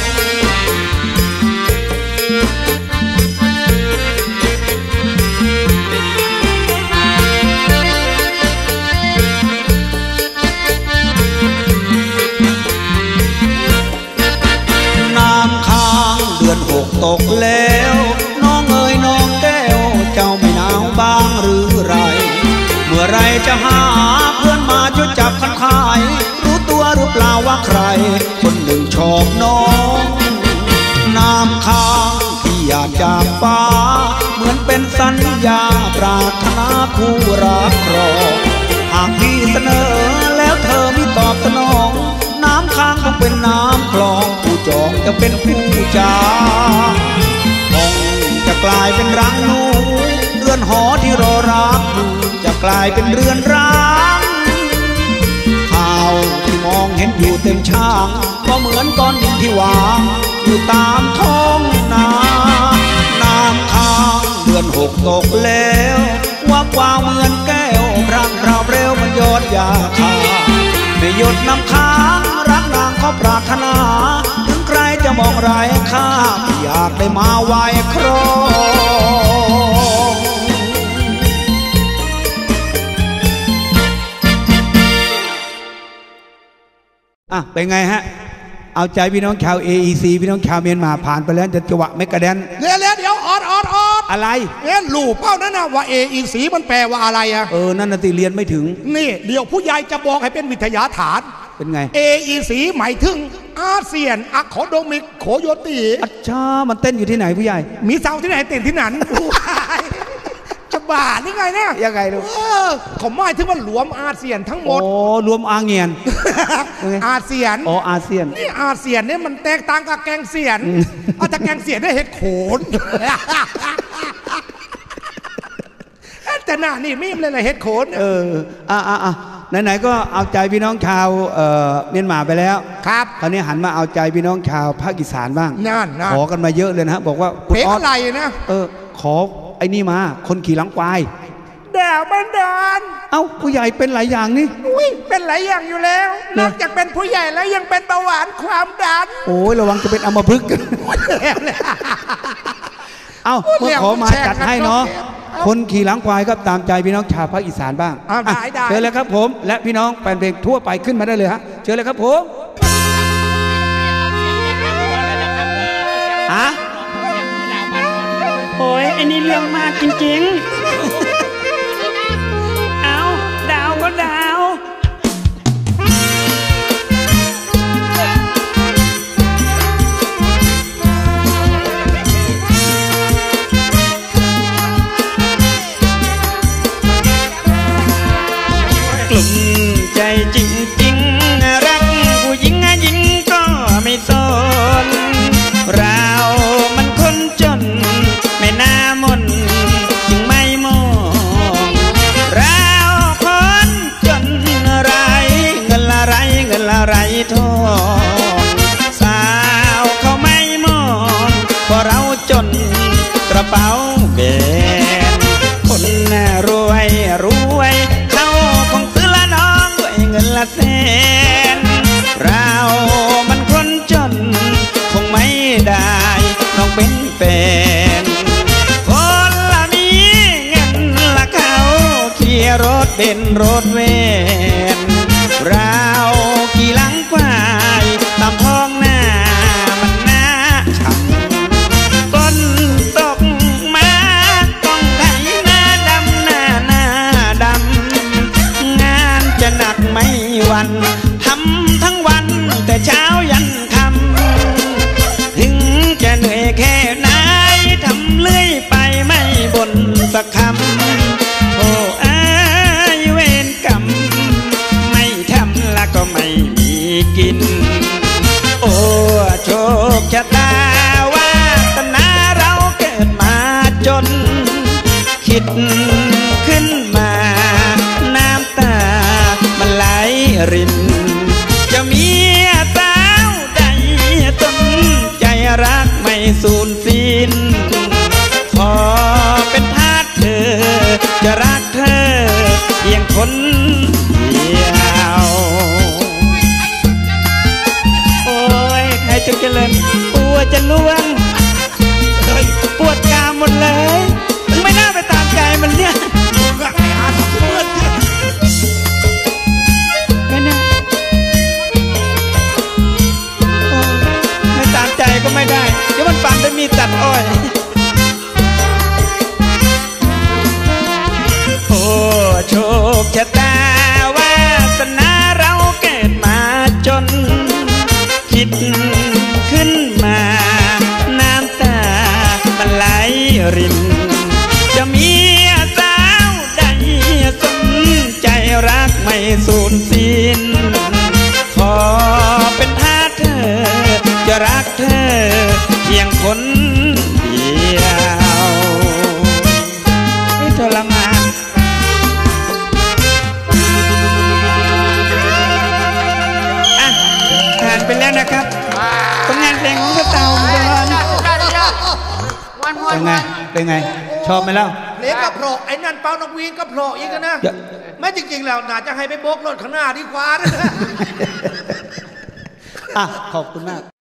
น้ำค้างเดือน6ตกแล้วน้องเอ๋ยน้องแก้วเจ้าไม่หนาวบ้างหรือไรเมื่อไรจะหาเพื่อนมาช่วยจับคันคายรู้ตัวหรือเปล่าว่าใครคนหนึ่งชอบน้องน้ำค้างที่อยากจากฟ้าเหมือนเป็นสัญญาปรารถนาคู่รักรองหากพี่เสนอแล้วเธอไม่ตอบสนองน้ำค้างต้องเป็นน้ำคลองผู้จองจะเป็นผู้จาห้องจะกลายเป็นรังหนูเรือนหอที่รอรักอยู่จะกลายเป็นเรือนร้างข่าวที่มองเห็นอยู่เต็มช่างก็เหมือนก้อนดินที่วางอยู่ตามท้องนาน้ำค้างเดือน6ตกแล้ววับวาวเหมือนแก้วพรังพราวเร็วมันยอดยาคาไม่หยุดน้ำค้างรักนางเขาปรารถนาถึงใครจะมองไร้ค่าอยากได้มาไว้ครองเป็นไงฮะเอาใจพี่น้องชาว AEC พี่น้องชาวเมียนมาผ่านไปแล้วจะจังหวะไม่กระเด็นเดี๋ยวออดอะไรรู้เป้านั่นนะว่า AEC มันแปลว่าอะไรอะนั่นน่ะติเรียนไม่ถึงนี่เดี๋ยวผู้ใหญ่จะบอกให้เป็นวิทยาฐานเป็นไง AEC หมายถึงอาเซียนอะคอโดมิกโคโยตีอัจฉามันเต้นอยู่ที่ไหนผู้ใหญ่มีเสาที่ไหนเต้นที่นั้นจะบ้าหรือไงเนี่ยยังไงลูกเขาหมายถึงว่ารวมอาเซียนทั้งหมดรวมอาเงียนอาเซียนอาเซียนนี่อาเซียนเนี่ยมันแตกต่างกับแกงเซียนถ้าแกงเซียนได้เห็ดโขนแต่หน้านี่มีมเลยนะเห็ดโขนไหนๆก็เอาใจพี่น้องชาวเมียนมาไปแล้วครับคราวนี้หันมาเอาใจพี่น้องชาวภาคอีสานบ้างนั่นขอกันมาเยอะเลยนะบอกว่าเพลงอะไรนะขอไอ้นี่มาคนขี่หลังควายดาวบันดาลผู้ใหญ่เป็นหลายอย่างนี่เป็นหลายอย่างอยู่แล้วนอกจากเป็นผู้ใหญ่แล้วยังเป็นเบาหวานความดันโอ้ยระวังจะเป็นอัมพฤกษ์เมื่อขอมาจัดให้เนาะคนขี่หลังควายก็ตามใจพี่น้องชาวภาคอีสานบ้างเชิญเลยครับผมและพี่น้องแฟนเพลงทั่วไปขึ้นมาได้เลยฮะเชิญเลยครับผมโอ้ยไอ้นี่เรื่องมากจริงๆเอาดาวก็ดาวกลุ่มใจจริงๆรักผู้หญิงหญิงก็ไม่สนเรามันคนจนรถเวนเราขี่หลังควายตามท้องหน้ามันน่าช้ำฝนตกมาต้องไถหน้าดำหน้าดำงานจะหนักไม่วันทำทั้งวันแต่เช้ายันค่ำถึงจะเหนื่อยแค่ไหนทำเลื่อยไปไม่บ่นสักคำโอ้เวรกรรมไม่ทำละก็ไม่มีกินโอ้โชคชะตาวาสนาเราเกิดมาจนคิดขึ้นมาน้ำตามันไหลรินจะมีสาวใดสนใจรักไม่สูญสิ้นขอเป็นทาสเธอจะรักเธอเพียงคนเดียวโอ้ยใครจะเจริญปวดจะล่วงปวดกามหมดเลยไม่น่าไปตามใจมันเนี่ยไม่ตามใจก็ไม่ได้เดี๋ยวมันปั่นไปมีตัดอ้อยโอ้โชคชะตาวาสนาเราเกิดมาจนคิดขึ้นมาน้ำตามันไหลรินจะมีสาวใดสนใจรักไม่สูญสิ้นขอเป็นทาสเธอจะรักเธอเพียงคนเดียวทรมานผ่านไปแล้วนะครับผลงานเพลงของพระเต่าเป็นไงชอบไหมเล่าเพลงก็โผล่ไอ้นั่นเป่านกหวีดก็โผล่อีกนะไม่จริงๆแล้วน่าจะให้ไปโบกรถข้างหน้าดีกว่านะขอบคุณมาก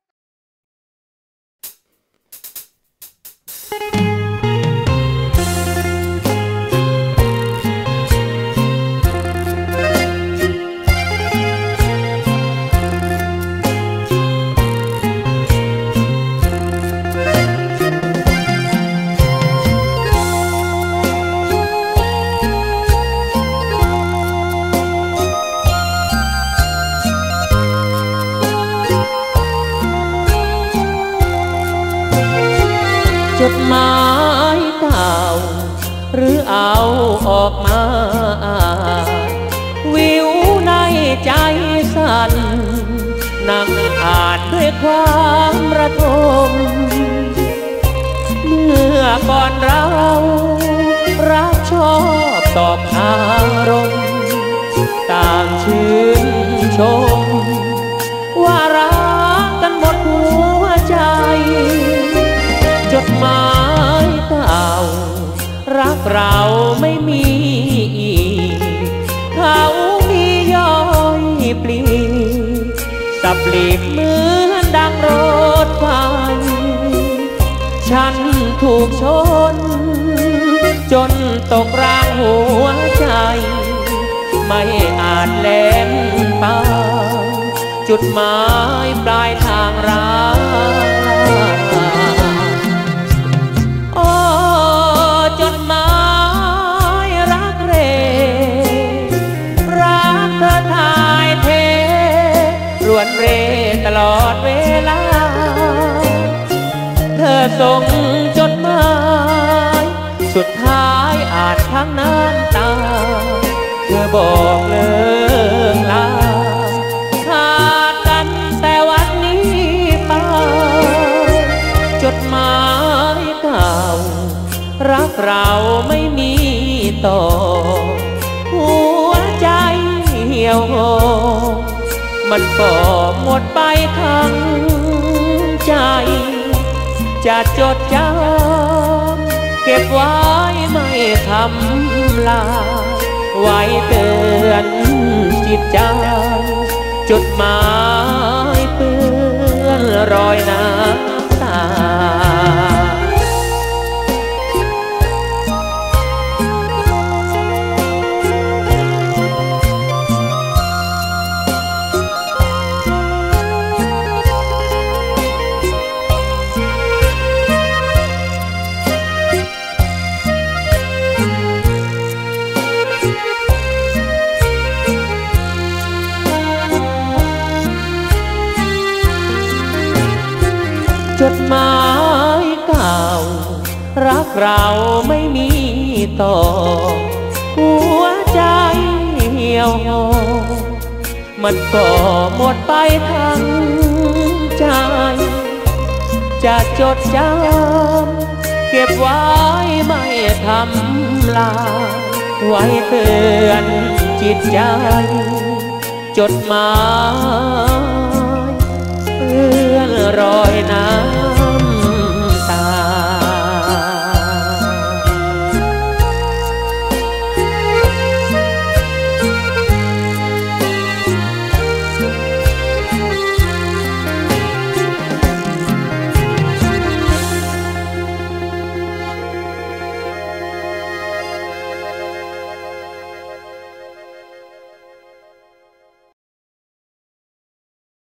จดหมายเก่าหรือเอาออกมาวิวในใจสั่นนั่งอ่านด้วยความระทมเมื่อก่อนเรารักชอบตอบอารมณ์ต่างชื่นชมว่ารักกันหมดหัวใจจดหมายเก่ารักเราไม่มีอีกเขามีย่อยปลีสับหลีกเหมือนดังรถไฟฉันถูกชนจนตกรางหัวใจไม่อาจแล่นไปจุดหมายปลายทางรักโอ้จดหมายรักเรรักเธอทายเทรวนเรตลอดเวลาเธอส่งจดหมายสุดท้ายอาจทั้งน้ำตาเธอบอกเลิกลาขาดกันแต่วันนี้ไปจดหมายเก่ารักเราไม่มีต่อหัวใจเหี่ยวโหมันก็หมดไปทั้งใจจะจดจำเก็บไว้ไม่ทำลายไว้เตือนจิตใจจดหมายเปื้อนรอยน้ำตาดหมายเก่ารักเราไม่มีต่อหัวใจเหี่ยวหอมันก็หมดไปทั้งใจจะจดจำเก็บไว้ไม่ทำลายไว้เตือนจิตใจจดหมายเพื่อนรอยน้ำ